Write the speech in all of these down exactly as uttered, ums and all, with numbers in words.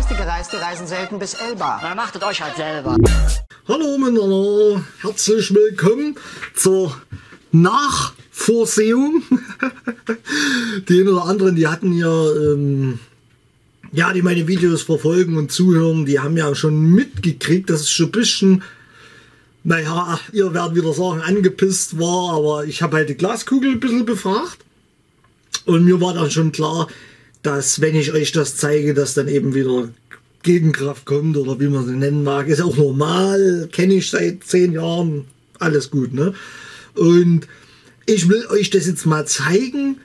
meiste Gereiste reisen selten bis Elba. Na, macht es euch halt selber. Hallo miteinander, herzlich willkommen zur Nachvorsehung. Die einen oder anderen, die hatten ja, ähm, ja, die meine Videos verfolgen und zuhören, die haben ja schon mitgekriegt, dass es schon ein bisschen, naja, ihr werdet wieder sagen, angepisst war, aber ich habe halt die Glaskugel ein bisschen befragt und mir war dann schon klar, dass wenn ich euch das zeige, dass dann eben wieder Gegenkraft kommt oder wie man sie nennen mag, ist auch normal, kenne ich seit zehn Jahren, alles gut, ne? Und ich will euch das jetzt mal zeigen,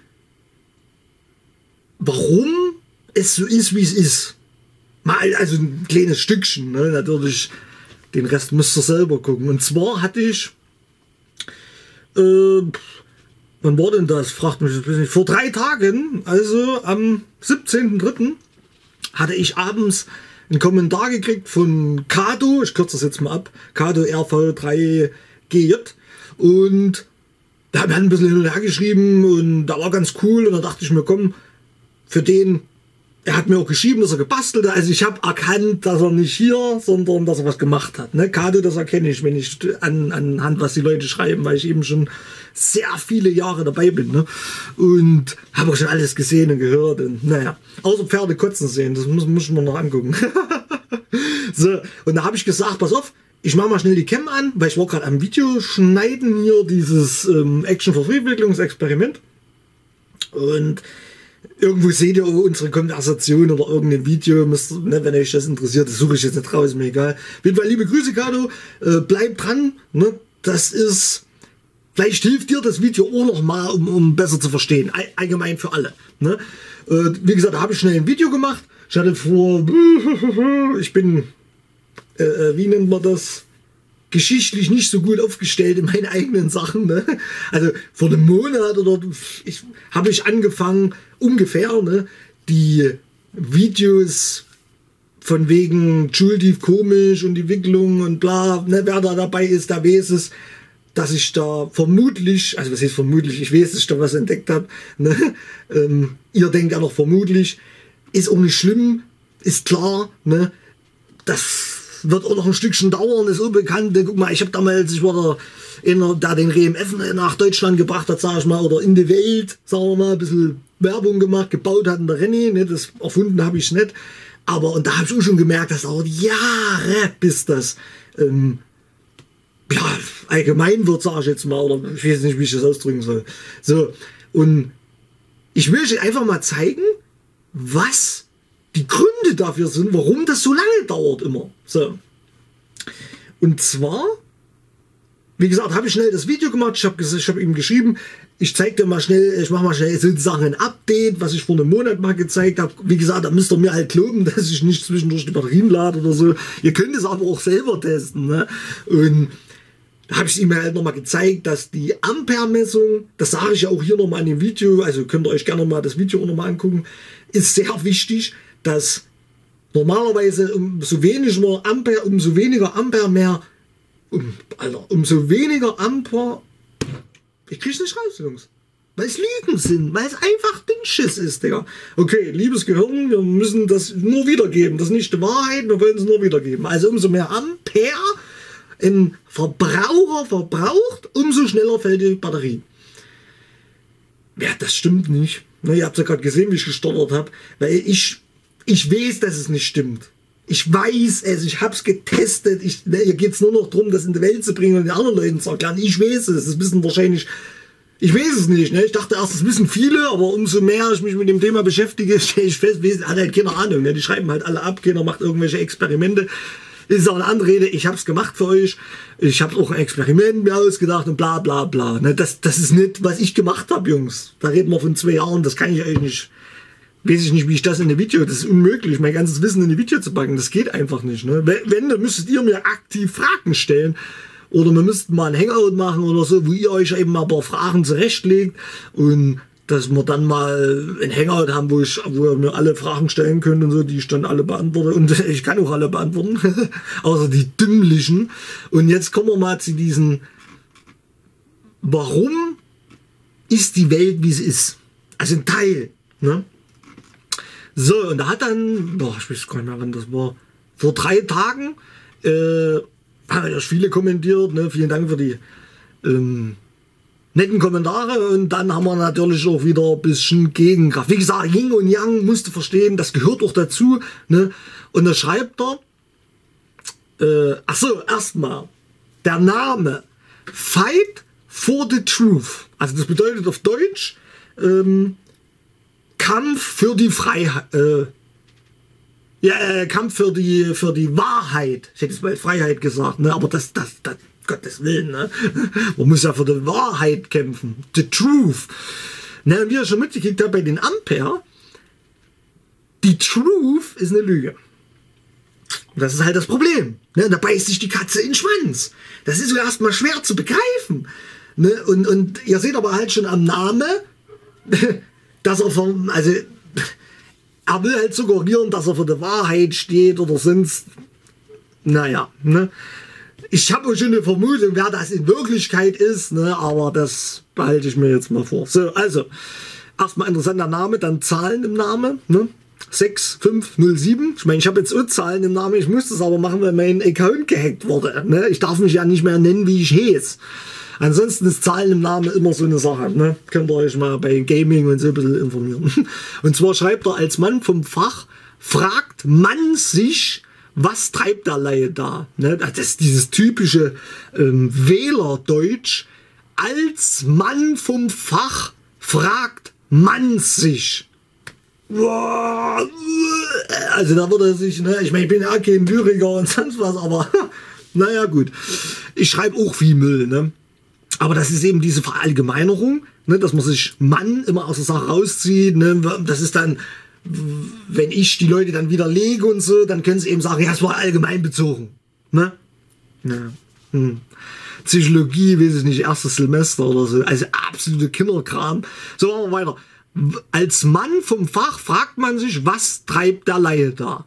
warum es so ist, wie es ist. Mal, also ein kleines Stückchen, ne? Natürlich, den Rest müsst ihr selber gucken. Und zwar hatte ich, äh, wann war denn das? Fragt mich das nicht. Vor drei Tagen, also am siebzehnten dritten hatte ich abends einen Kommentar gekriegt von Kado, ich kürze das jetzt mal ab, Kado R V drei G J, und da haben wir ein bisschen hin und her geschrieben und da war ganz cool und da dachte ich mir, komm, für den, er hat mir auch geschrieben, dass er gebastelt hat, also ich habe erkannt, dass er nicht hier, sondern dass er was gemacht hat. Ne? Kado, das erkenne ich, wenn ich an, anhand, was die Leute schreiben, weil ich eben schon sehr viele Jahre dabei bin, ne? Und habe auch schon alles gesehen und gehört und naja, außer Pferde kotzen sehen, das muss, muss man noch angucken. So, und da habe ich gesagt, pass auf, ich mache mal schnell die Cam an, weil ich war gerade am Video schneiden hier, dieses ähm, Action-Vervielfältigungsexperiment, und irgendwo seht ihr unsere Konversation oder irgendein Video, müsst, ne, wenn euch das interessiert, das suche ich jetzt nicht raus, ist mir egal. Auf jeden Fall liebe Grüße, Kado, äh, bleibt dran, ne? Das ist, vielleicht hilft dir das Video auch noch mal, um, um besser zu verstehen, All, allgemein für alle. Ne? Äh, wie gesagt, da habe ich schnell ein Video gemacht, ich hatte vor, ich bin, äh, wie nennt man das, geschichtlich nicht so gut aufgestellt in meinen eigenen Sachen. Ne? Also vor einem Monat oder ich habe ich angefangen, ungefähr, ne, die Videos von wegen Schuldiv komisch und die Wicklung und bla, ne, wer da dabei ist, da weiß es, dass ich da vermutlich, also was heißt vermutlich, ich weiß, dass ich da was entdeckt habe. Ne? Ähm, ihr denkt ja noch vermutlich, ist auch nicht schlimm, ist klar, ne? Das wird auch noch ein Stückchen dauern, ist unbekannt. Guck mal, ich habe damals, ich war der, einer, der den R M F nach Deutschland gebracht hat, sag ich mal, oder in die Welt, sagen wir mal, ein bisschen Werbung gemacht, gebaut hat in der René, ne, das erfunden habe ich nicht. Aber, und da habe ich auch schon gemerkt, das dauert Jahre, bis das, ähm, ja, allgemein wird, sage ich jetzt mal, oder ich weiß nicht, wie ich das ausdrücken soll. So, und ich will euch einfach mal zeigen, was die Gründe dafür sind, warum das so lange dauert immer. So. Und zwar, wie gesagt, habe ich schnell das Video gemacht, ich habe ich hab ihm geschrieben, ich zeige dir mal schnell, ich mache mal schnell so Sachen ein Update, was ich vor einem Monat mal gezeigt habe. Wie gesagt, da müsst ihr mir halt glauben, dass ich nicht zwischendurch die Batterien lade oder so. Ihr könnt es aber auch selber testen. Ne? Und da habe ich ihm halt nochmal gezeigt, dass die Ampere-Messung, das sage ich ja auch hier nochmal in dem Video, also könnt ihr euch gerne mal das Video auch nochmal angucken, ist sehr wichtig, dass normalerweise umso weniger Ampere, umso weniger Ampere mehr, um, Alter, umso weniger Ampere, ich krieg's nicht raus, Jungs, weil es Lügen sind, weil es einfach Dünnschiss ist, Digga. Okay, liebes Gehirn, wir müssen das nur wiedergeben, das ist nicht die Wahrheit, wir wollen es nur wiedergeben. Also umso mehr Ampere ein Verbraucher verbraucht, umso schneller fällt die Batterie. Ja, das stimmt nicht. Na, ihr habt ja gerade gesehen, wie ich gestottert habe, weil ich Ich weiß, dass es nicht stimmt. Ich weiß es, ich habe es getestet. Ich, ne, hier geht es nur noch darum, das in die Welt zu bringen und den anderen Leuten zu erklären. Ich weiß es, das wissen wahrscheinlich, ich weiß es nicht. Ne? Ich dachte erst, das wissen viele, aber umso mehr ich mich mit dem Thema beschäftige, stelle ich fest, hat halt keine Ahnung. Ne? Die schreiben halt alle ab, keiner macht irgendwelche Experimente. Ist auch eine andere Rede, ich habe es gemacht für euch. Ich habe auch ein Experiment mir ausgedacht und bla bla bla. Ne? Das, das ist nicht, was ich gemacht habe, Jungs. Da reden wir von zwei Jahren, das kann ich euch nicht. Weiß ich nicht, wie ich das in der Video, das ist unmöglich, mein ganzes Wissen in die Video zu packen, das geht einfach nicht. Ne? Wenn, dann müsstet ihr mir aktiv Fragen stellen oder wir müssten mal ein Hangout machen oder so, wo ihr euch eben mal ein paar Fragen zurechtlegt und dass wir dann mal ein Hangout haben, wo, ich, wo ihr mir alle Fragen stellen könnt und so, die ich dann alle beantworte und ich kann auch alle beantworten, außer die dümmlichen. Und jetzt kommen wir mal zu diesen, warum ist die Welt, wie sie ist? Also ein Teil, ne? So, und da hat dann, boah, ich weiß gar nicht mehr, wann das war, vor drei Tagen, äh, haben ja viele kommentiert, ne? Vielen Dank für die ähm, netten Kommentare, und dann haben wir natürlich auch wieder ein bisschen Gegenkraft. Wie gesagt, Yin und Yang musst du verstehen, das gehört auch dazu, ne? Und da schreibt er, äh, ach so, erstmal, der Name Fight for the Truth, also das bedeutet auf Deutsch, ähm, Kampf für die Freiheit, äh, ja, äh, Kampf für die, für die Wahrheit. Ich hätte es mal Freiheit gesagt, ne? Aber das, das, das, Gottes Willen, ne? Man muss ja für die Wahrheit kämpfen. The Truth. Ne, und wie ihr schon mitgekriegt habt bei den Ampere, die Truth ist eine Lüge. Und das ist halt das Problem. Ne? Da beißt sich die Katze in den Schwanz. Das ist so erstmal schwer zu begreifen. Ne? Und, und ihr seht aber halt schon am Namen, dass er vom, also er will halt suggerieren, dass er für die Wahrheit steht oder sonst, naja, ne? Ich habe schon eine Vermutung, wer das in Wirklichkeit ist, ne? Aber das behalte ich mir jetzt mal vor. So, also, erstmal interessanter Name, dann Zahlen im Namen, ne? sechs fünf null sieben. Ich meine, ich habe jetzt auch Zahlen im Namen, ich muss das aber machen, weil mein Account gehackt wurde. Ne? Ich darf mich ja nicht mehr nennen, wie ich heiße. Ansonsten ist Zahlen im Namen immer so eine Sache. Ne? Könnt ihr euch mal bei Gaming und so ein bisschen informieren. Und zwar schreibt er, als Mann vom Fach fragt man sich, was treibt der Laie da? Ne? Das ist dieses typische ähm, Wählerdeutsch. Als Mann vom Fach fragt man sich. Also da würde er sich, ne? Ich meine, ich bin ja kein Lyriker und sonst was, aber naja gut. Ich schreibe auch viel Müll, ne? Aber das ist eben diese Verallgemeinerung, ne, dass man sich Mann immer aus der Sache rauszieht. Ne, das ist dann, wenn ich die Leute dann widerlege und so, dann können sie eben sagen, ja, es war allgemein bezogen. Ne? Ja. Hm. Psychologie, weiß ich nicht, erstes Semester oder so. Also absolute Kinderkram. So, machen wir weiter. Als Mann vom Fach fragt man sich, was treibt der Laie da?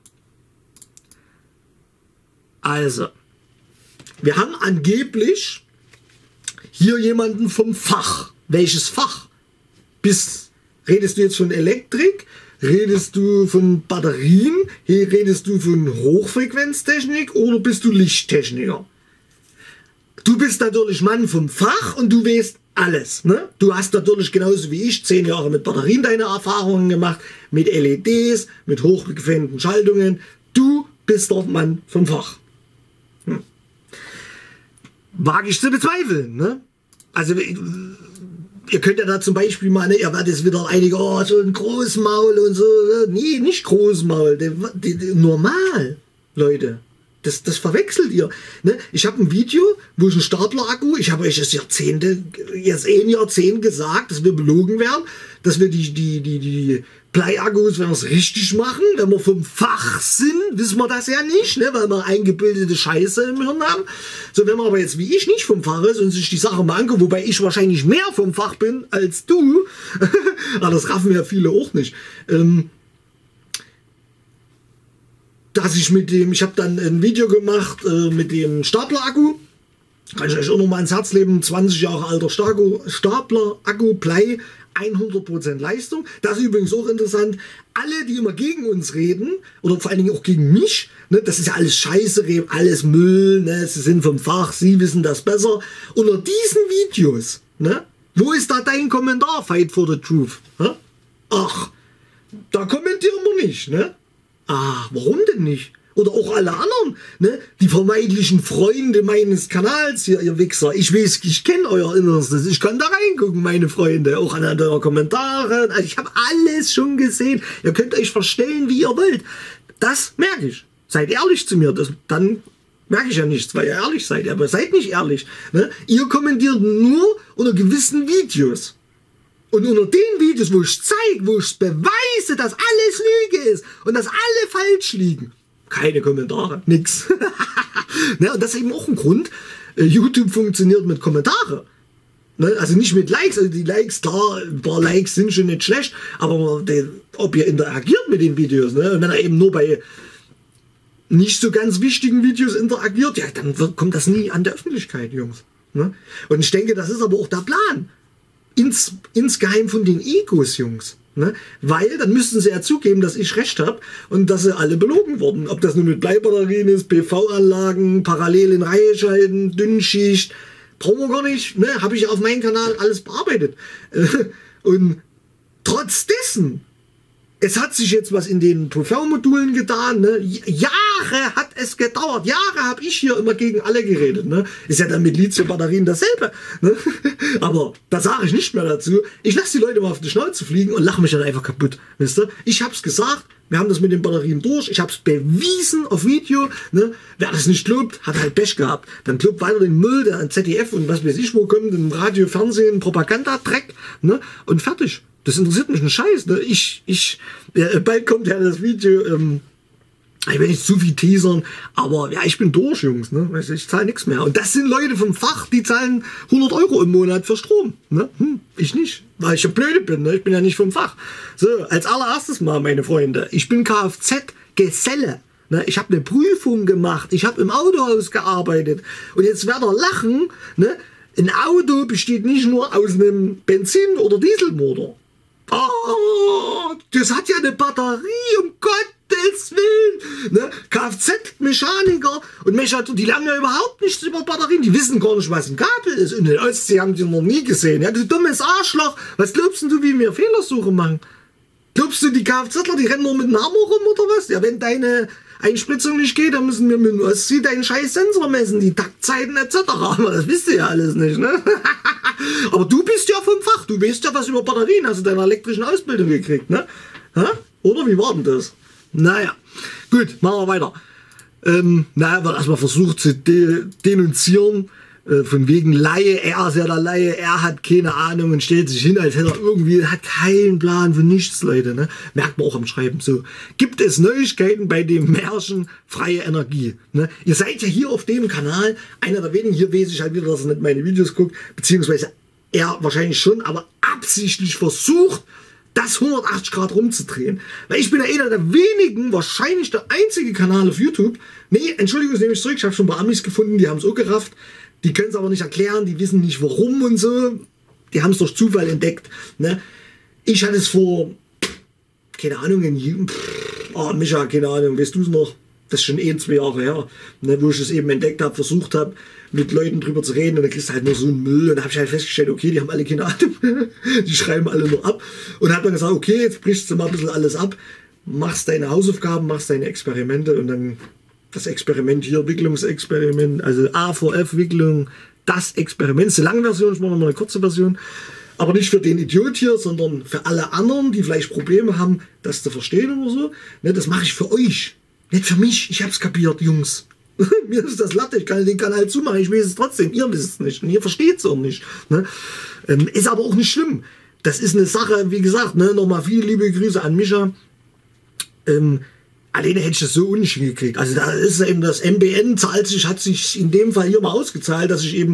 Also, wir haben angeblich hier jemanden vom Fach. Welches Fach? Bist, redest du jetzt von Elektrik? Redest du von Batterien? Redest du von Hochfrequenztechnik oder bist du Lichttechniker? Du bist natürlich Mann vom Fach und du weißt alles. Ne? Du hast natürlich genauso wie ich zehn Jahre mit Batterien deine Erfahrungen gemacht, mit L E Ds, mit hochfrequenten Schaltungen. Du bist der Mann vom Fach. Hm. Wage ich zu bezweifeln. Ne? Also ihr könnt ja da zum Beispiel mal, ne, ihr werdet wieder einige, oh, so ein Großmaul und so. Nee, nicht Großmaul, die, die, die, normal, Leute. Das, das verwechselt ihr. Ne? Ich habe ein Video, wo ich einen Stapler-Akku, ich habe euch das Jahrzehnte, jetzt ein Jahrzehnt gesagt, dass wir belogen werden, dass wir die, die, die, die Bleiakkus, wenn wir es richtig machen, wenn wir vom Fach sind, wissen wir das ja nicht, ne? Weil wir eingebildete Scheiße im Hirn haben. So, wenn man aber jetzt wie ich nicht vom Fach ist und sich die Sache mal anguckt, wobei ich wahrscheinlich mehr vom Fach bin als du, aber das raffen ja viele auch nicht, ähm, dass ich mit dem, ich habe dann ein Video gemacht äh, mit dem Stapler-Akku, kann ich euch auch noch mal ins Herz leben, zwanzig Jahre alter Stapler-Akku, Blei, hundert Prozent Leistung. Das ist übrigens auch interessant, alle, die immer gegen uns reden, oder vor allen Dingen auch gegen mich, ne, das ist ja alles Scheiße, alles Müll, ne, sie sind vom Fach, sie wissen das besser. Unter diesen Videos, ne, wo ist da dein Kommentar, Fight for the Truth? Ne? Ach, da kommentieren wir nicht, ne? Ah, warum denn nicht? Oder auch alle anderen, ne? Die vermeintlichen Freunde meines Kanals hier, ihr Wichser. Ich weiß, ich kenne euer Innerstes. Ich kann da reingucken, meine Freunde. Auch an euren Kommentaren. Also ich habe alles schon gesehen. Ihr könnt euch verstellen, wie ihr wollt. Das merke ich. Seid ehrlich zu mir. Das, dann merke ich ja nichts, weil ihr ehrlich seid. Aber seid nicht ehrlich. Ne? Ihr kommentiert nur unter gewissen Videos. Und unter den Videos, wo ich zeige, wo ich beweise, dass alles Lüge ist und dass alle falsch liegen, keine Kommentare, nix. Ne, und das ist eben auch ein Grund, YouTube funktioniert mit Kommentare. Ne, also nicht mit Likes, also die Likes, klar, ein paar Likes sind schon nicht schlecht, aber die, ob ihr interagiert mit den Videos, ne, und wenn er eben nur bei nicht so ganz wichtigen Videos interagiert, ja, dann wird, kommt das nie an der Öffentlichkeit, Jungs. Ne? Und ich denke, das ist aber auch der Plan. Ins, insgeheim von den Egos, Jungs. Ne? Weil dann müssten sie ja zugeben, dass ich recht habe und dass sie alle belogen wurden. Ob das nun mit Bleibatterien ist, P V-Anlagen, parallel in Reihe schalten, Dünnschicht, brauchen wir gar nicht. Ne? Habe ich auf meinem Kanal alles bearbeitet. Und trotz dessen, es hat sich jetzt was in den P V-Modulen getan. Ne? Jahre hat es gedauert. Jahre habe ich hier immer gegen alle geredet. Ne? Ist ja dann mit Lithium-Batterien dasselbe. Ne? Aber da sage ich nicht mehr dazu. Ich lasse die Leute mal auf die Schnauze fliegen und lache mich dann einfach kaputt. Wisst ihr? Ich habe es gesagt. Wir haben das mit den Batterien durch. Ich habe es bewiesen auf Video. Ne? Wer das nicht glaubt, hat halt Pech gehabt. Dann glaubt weiter den Müll, der an Z D F und was weiß ich wo kommt, im Radio, Fernsehen, Propaganda-Dreck. Ne? Und fertig. Das interessiert mich ein Scheiß. Ne? Ich, ich, ja, bald kommt ja das Video, ähm, ich will nicht zu viel teasern, aber ja, ich bin durch, Jungs. Ne? Ich zahle nichts mehr. Und das sind Leute vom Fach, die zahlen hundert Euro im Monat für Strom. Ne? Hm, ich nicht, weil ich ja blöde bin. Ne? Ich bin ja nicht vom Fach. So, als allererstes mal, meine Freunde, ich bin Kfz-Geselle. Ne? Ich habe eine Prüfung gemacht. Ich habe im Autohaus gearbeitet. Und jetzt werdet ihr lachen, ne? Ein Auto besteht nicht nur aus einem Benzin- oder Dieselmotor. Oh, das hat ja eine Batterie, um Gottes Willen. Ne? Kfz-Mechaniker und Mechatroniker, die lernen ja überhaupt nichts über Batterien. Die wissen gar nicht, was ein Kabel ist. Und in der Ostsee haben die noch nie gesehen. Ja, du dummes Arschloch. Was glaubst du, wie wir Fehlersuche machen? Glaubst du, die Kfzler, die rennen nur mit einem Hammer rum oder was? Ja, wenn deine Einspritzung nicht geht, dann müssen wir mit dem Ostsee deinen scheiß Sensor messen, die Taktzeiten et cetera. Aber das wisst ihr ja alles nicht, ne? Aber du bist ja vom Fach, du weißt ja was über Batterien, hast du deine elektrischen Ausbildung gekriegt, ne? Ha? Oder wie war denn das? Naja, gut, machen wir weiter. Ähm, naja, wird erstmal versucht zu de denunzieren, äh, von wegen Laie, er ist ja der Laie, er hat keine Ahnung und stellt sich hin, als hätte er irgendwie, hat keinen Plan für nichts, Leute, ne? Merkt man auch am Schreiben so. Gibt es Neuigkeiten bei dem Märchen Freie Energie? Ne? Ihr seid ja hier auf dem Kanal, einer der wenigen, hier weiß ich halt wieder, dass er nicht meine Videos guckt, beziehungsweise er wahrscheinlich schon, aber absichtlich versucht, das hundertachtzig Grad rumzudrehen. Weil ich bin ja einer der wenigen, wahrscheinlich der einzige Kanal auf YouTube. Nee, Entschuldigung, das nehme ich zurück. Ich habe schon ein paar Amis gefunden, die haben es auch gerafft. Die können es aber nicht erklären, die wissen nicht warum und so. Die haben es durch Zufall entdeckt. Ne? Ich hatte es vor, keine Ahnung, in, oh, Micha, keine Ahnung, weißt du es noch? Das ist schon eh zwei Jahre her, ne, wo ich es eben entdeckt habe, versucht habe, mit Leuten drüber zu reden und dann kriegst du halt nur so einen Müll und da habe ich halt festgestellt, okay, die haben alle keine Ahnung, die schreiben alle nur ab und dann hat man gesagt, okay, jetzt brichst du mal ein bisschen alles ab, machst deine Hausaufgaben, machst deine Experimente und dann das Experiment hier, Wicklungsexperiment, also A V F-Wicklung, das Experiment, das ist eine lange Version, ich mache nochmal eine kurze Version, aber nicht für den Idiot hier, sondern für alle anderen, die vielleicht Probleme haben, das zu verstehen oder so, ne, das mache ich für euch. Nicht für mich, ich hab's kapiert, Jungs. Mir ist das Latte, ich kann den Kanal zumachen, ich weiß es trotzdem, ihr wisst es nicht und ihr versteht es auch nicht. Ne? Ähm, ist aber auch nicht schlimm. Das ist eine Sache, wie gesagt, ne, nochmal viele liebe Grüße an Micha. Ähm, alleine hätte ich das so nicht hingekriegt. Also da ist eben das M B N, zahlt sich, hat sich in dem Fall hier mal ausgezahlt, dass ich eben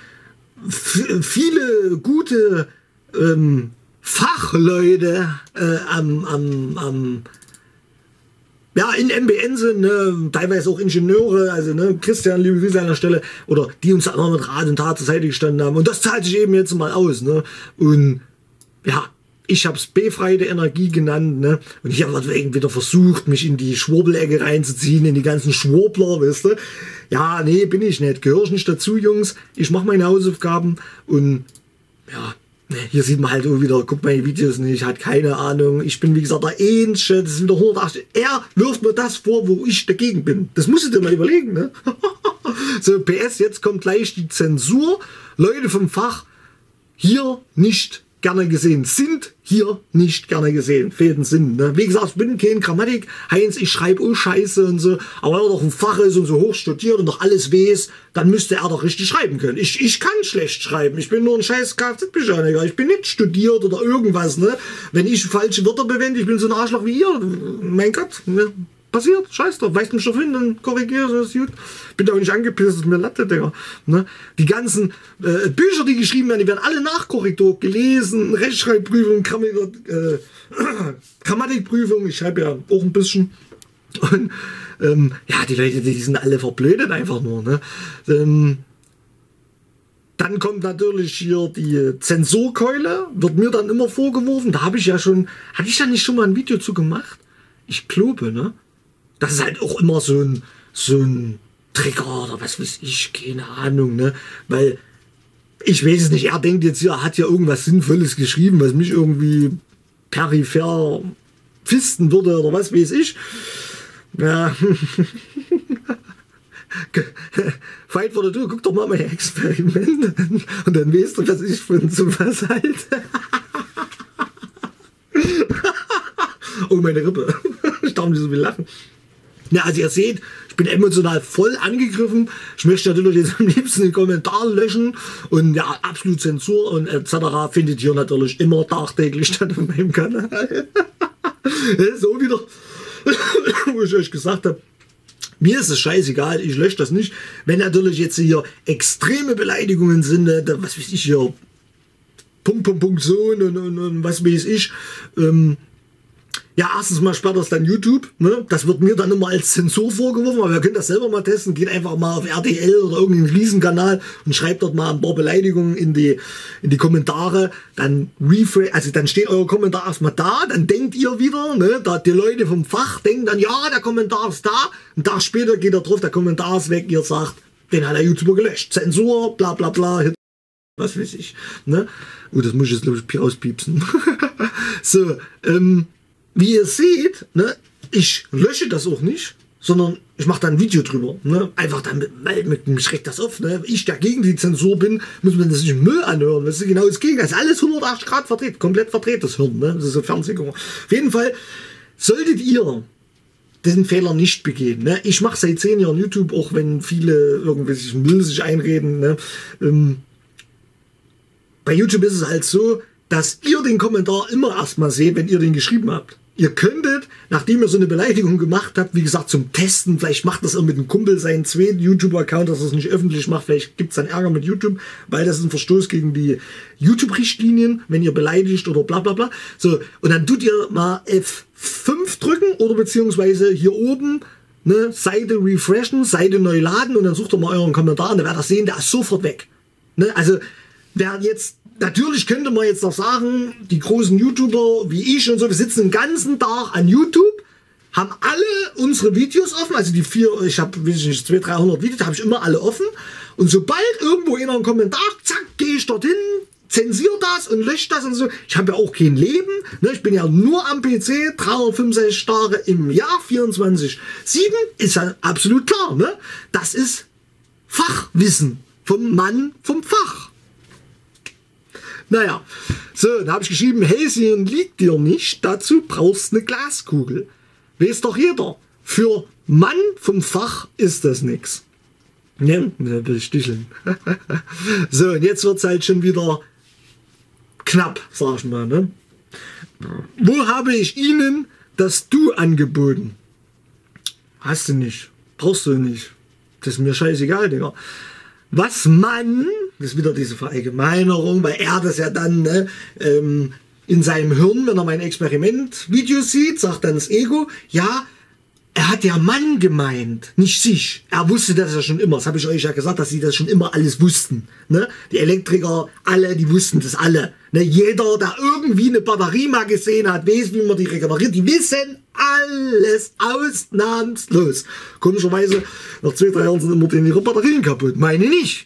viele gute ähm, Fachleute äh, am, am, am ja, in M B N sind, ne, teilweise auch Ingenieure, also ne, Christian, liebe Grüße an der Stelle, oder die uns auch mit Rat und Tat zur Seite gestanden haben. Und das zahlt sich eben jetzt mal aus. Ne? Und ja, ich habe es befreite Energie genannt. Ne? Und ich habe irgendwie wieder versucht, mich in die Schwurbelecke reinzuziehen, in die ganzen Schwurbler, weißt du. Ja, nee, bin ich nicht. Gehöre ich nicht dazu, Jungs. Ich mache meine Hausaufgaben und ja, hier sieht man halt auch wieder, guckt meine Videos nicht, hat keine Ahnung. Ich bin, wie gesagt, der Ähnliche, das ist wieder hundertachtzig. Er wirft mir das vor, wo ich dagegen bin. Das musst du dir mal überlegen, ne? So, P S, jetzt kommt gleich die Zensur. Leute vom Fach, hier nicht gerne gesehen, sind hier nicht gerne gesehen. Fehlt ein Sinn. Ne? Wie gesagt, ich bin kein Grammatik. Heinz, ich schreibe oh Scheiße und so. Aber wenn er doch ein Fach ist und so hoch studiert und doch alles weiß, dann müsste er doch richtig schreiben können. Ich, ich kann schlecht schreiben. Ich bin nur ein scheiß Kfz-Mechaniker. Ich bin nicht studiert oder irgendwas. Ne? Wenn ich falsche Wörter bewende, ich bin so ein Arschloch wie ihr. Mein Gott, ne? Passiert, scheiß drauf, weist mich doch hin, dann korrigiere ich, das ist gut. Bin da auch nicht angepisst, das ist mir Latte, Digga. Ne? Die ganzen äh, Bücher, die geschrieben werden, die werden alle Nachkorrektur gelesen, Rechtschreibprüfung, Grammatik, äh, Grammatikprüfung, ich schreibe ja auch ein bisschen. Und ähm, ja, die Leute, die sind alle verblödet einfach nur. Ne? Ähm, Dann kommt natürlich hier die Zensurkeule, wird mir dann immer vorgeworfen. Da habe ich ja schon, hatte ich ja nicht schon mal ein Video zu gemacht? Ich glaube, ne? Das ist halt auch immer so ein, so ein Trigger oder was weiß ich, keine Ahnung, ne? Weil, ich weiß es nicht, er denkt jetzt, er hat ja irgendwas Sinnvolles geschrieben, was mich irgendwie peripher fisten würde oder was weiß ich. Ja. Fight for the Two, guck doch mal mein Experiment an und dann weißt du, was ich von sowas halte. Oh, meine Rippe. Ich darf nicht so viel lachen. Ja, also ihr seht, ich bin emotional voll angegriffen. Ich möchte natürlich jetzt am liebsten den Kommentar löschen und ja, absolut Zensur und et cetera findet ihr natürlich immer tagtäglich statt auf meinem Kanal. So wieder, wo ich euch gesagt habe, mir ist es scheißegal, ich lösche das nicht. Wenn natürlich jetzt hier extreme Beleidigungen sind, was weiß ich hier, Punkt, Punkt, Punkt, Sohn und, und, und was weiß ich, ähm, ja, erstens mal sperrt das dann YouTube, ne? Das wird mir dann immer als Zensur vorgeworfen, aber ihr könnt das selber mal testen, geht einfach mal auf R T L oder irgendeinen Riesenkanal und schreibt dort mal ein paar Beleidigungen in die, in die Kommentare, dann refresh, also dann steht euer Kommentar erstmal da, dann denkt ihr wieder, ne? Da die Leute vom Fach denken dann, ja, der Kommentar ist da, einen Tag später geht er drauf, der Kommentar ist weg, ihr sagt, den hat der YouTuber gelöscht, Zensur, bla bla bla, was weiß ich, ne? Oh, das muss ich jetzt glaube ich auspiepsen. So, ähm, wie ihr seht, ne, ich lösche das auch nicht, sondern ich mache da ein Video drüber. Ne, einfach damit, weil mit, mich regt das auf. Ne, ich, der gegen die Zensur bin, muss man das nicht im Müll anhören. Das ist genau das Gegenteil. Das ist alles hundertachtzig Grad verdreht, komplett verdreht, das Hirn. Ne, das ist so Fernsehgucker. Auf jeden Fall solltet ihr diesen Fehler nicht begehen. Ne? Ich mache seit zehn Jahren YouTube, auch wenn viele irgendwelche Müll sich einreden. Ne? Ähm, bei YouTube ist es halt so, dass ihr den Kommentar immer erstmal seht, wenn ihr den geschrieben habt. Ihr könntet, nachdem ihr so eine Beleidigung gemacht habt, wie gesagt, zum Testen, vielleicht macht das auch mit einem Kumpel seinen zweiten YouTube-Account, dass er es nicht öffentlich macht, vielleicht gibt es dann Ärger mit YouTube, weil das ist ein Verstoß gegen die YouTube-Richtlinien, wenn ihr beleidigt oder bla bla bla. So, und dann tut ihr mal F fünf drücken oder beziehungsweise hier oben, ne, Seite refreshen, Seite neu laden und dann sucht ihr mal euren Kommentar und dann werdet ihr sehen, der ist sofort weg. Ne, also, wer jetzt natürlich könnte man jetzt noch sagen, die großen YouTuber wie ich und so, wir sitzen den ganzen Tag an YouTube, haben alle unsere Videos offen, also die vier, ich habe, weiß ich nicht, zweihundert, dreihundert Videos, habe ich immer alle offen. Und sobald irgendwo in einem Kommentar, zack, gehe ich dorthin, zensiere das und lösche das und so. Ich habe ja auch kein Leben, ne? Ich bin ja nur am P C, dreihundertfünfundsechzig Tage im Jahr, vierundzwanzig sieben, ist ja absolut klar, ne? Das ist Fachwissen vom Mann vom Fach. Naja, so, dann habe ich geschrieben, Häschen liegt dir nicht, dazu brauchst du eine Glaskugel. Weiß doch jeder, für Mann vom Fach ist das nix. Ne, da will ich sticheln. So, und jetzt wird es halt schon wieder knapp, sag ich mal. Ne? Wo habe ich Ihnen das Du angeboten? Hast du nicht, brauchst du nicht. Das ist mir scheißegal, Digga. Was man, das ist wieder diese Verallgemeinerung, weil er das ja dann ne, ähm, in seinem Hirn, wenn er mein Experiment-Video sieht, sagt dann das Ego, ja, er hat ja Mann gemeint, nicht sich. Er wusste das ja schon immer, das habe ich euch ja gesagt, dass sie das schon immer alles wussten. Ne? Die Elektriker, alle, die wussten das alle. Ne? Jeder, der irgendwie eine Batterie mal gesehen hat, weiß, wie man die regeneriert, die wissen alles ausnahmslos. Komischerweise, nach zwei, drei Jahren sind immer denen ihre Batterien kaputt. Meine nicht.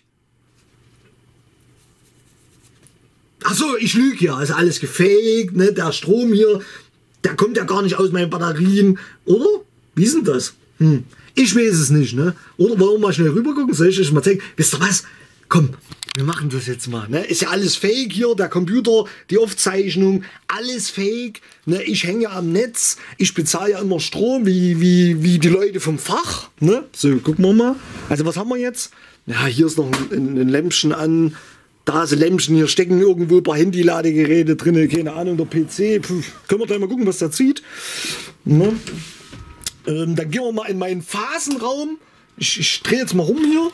Achso, ich lüge ja, ist alles gefaked, ne? Der Strom hier, der kommt ja gar nicht aus meinen Batterien, oder? Wie ist denn das? Hm. Ich weiß es nicht, ne? Oder wollen wir mal schnell rüber gucken? Soll ich euch mal zeigen? Wisst ihr was? Komm, wir machen das jetzt mal, ne? Ist ja alles fake hier, der Computer, die Aufzeichnung, alles fake, ne? Ich hänge ja am Netz, ich bezahle ja immer Strom, wie, wie, wie die Leute vom Fach, ne? So, gucken wir mal. Also was haben wir jetzt? Ja, hier ist noch ein, ein Lämpchen an, da ist ein Lämpchen, hier stecken irgendwo ein paar Handy-Ladegeräte drin, keine Ahnung, der P C, Puh, können wir gleich mal gucken, was der zieht. Ne? Ähm, dann gehen wir mal in meinen Phasenraum. Ich, ich drehe jetzt mal rum hier.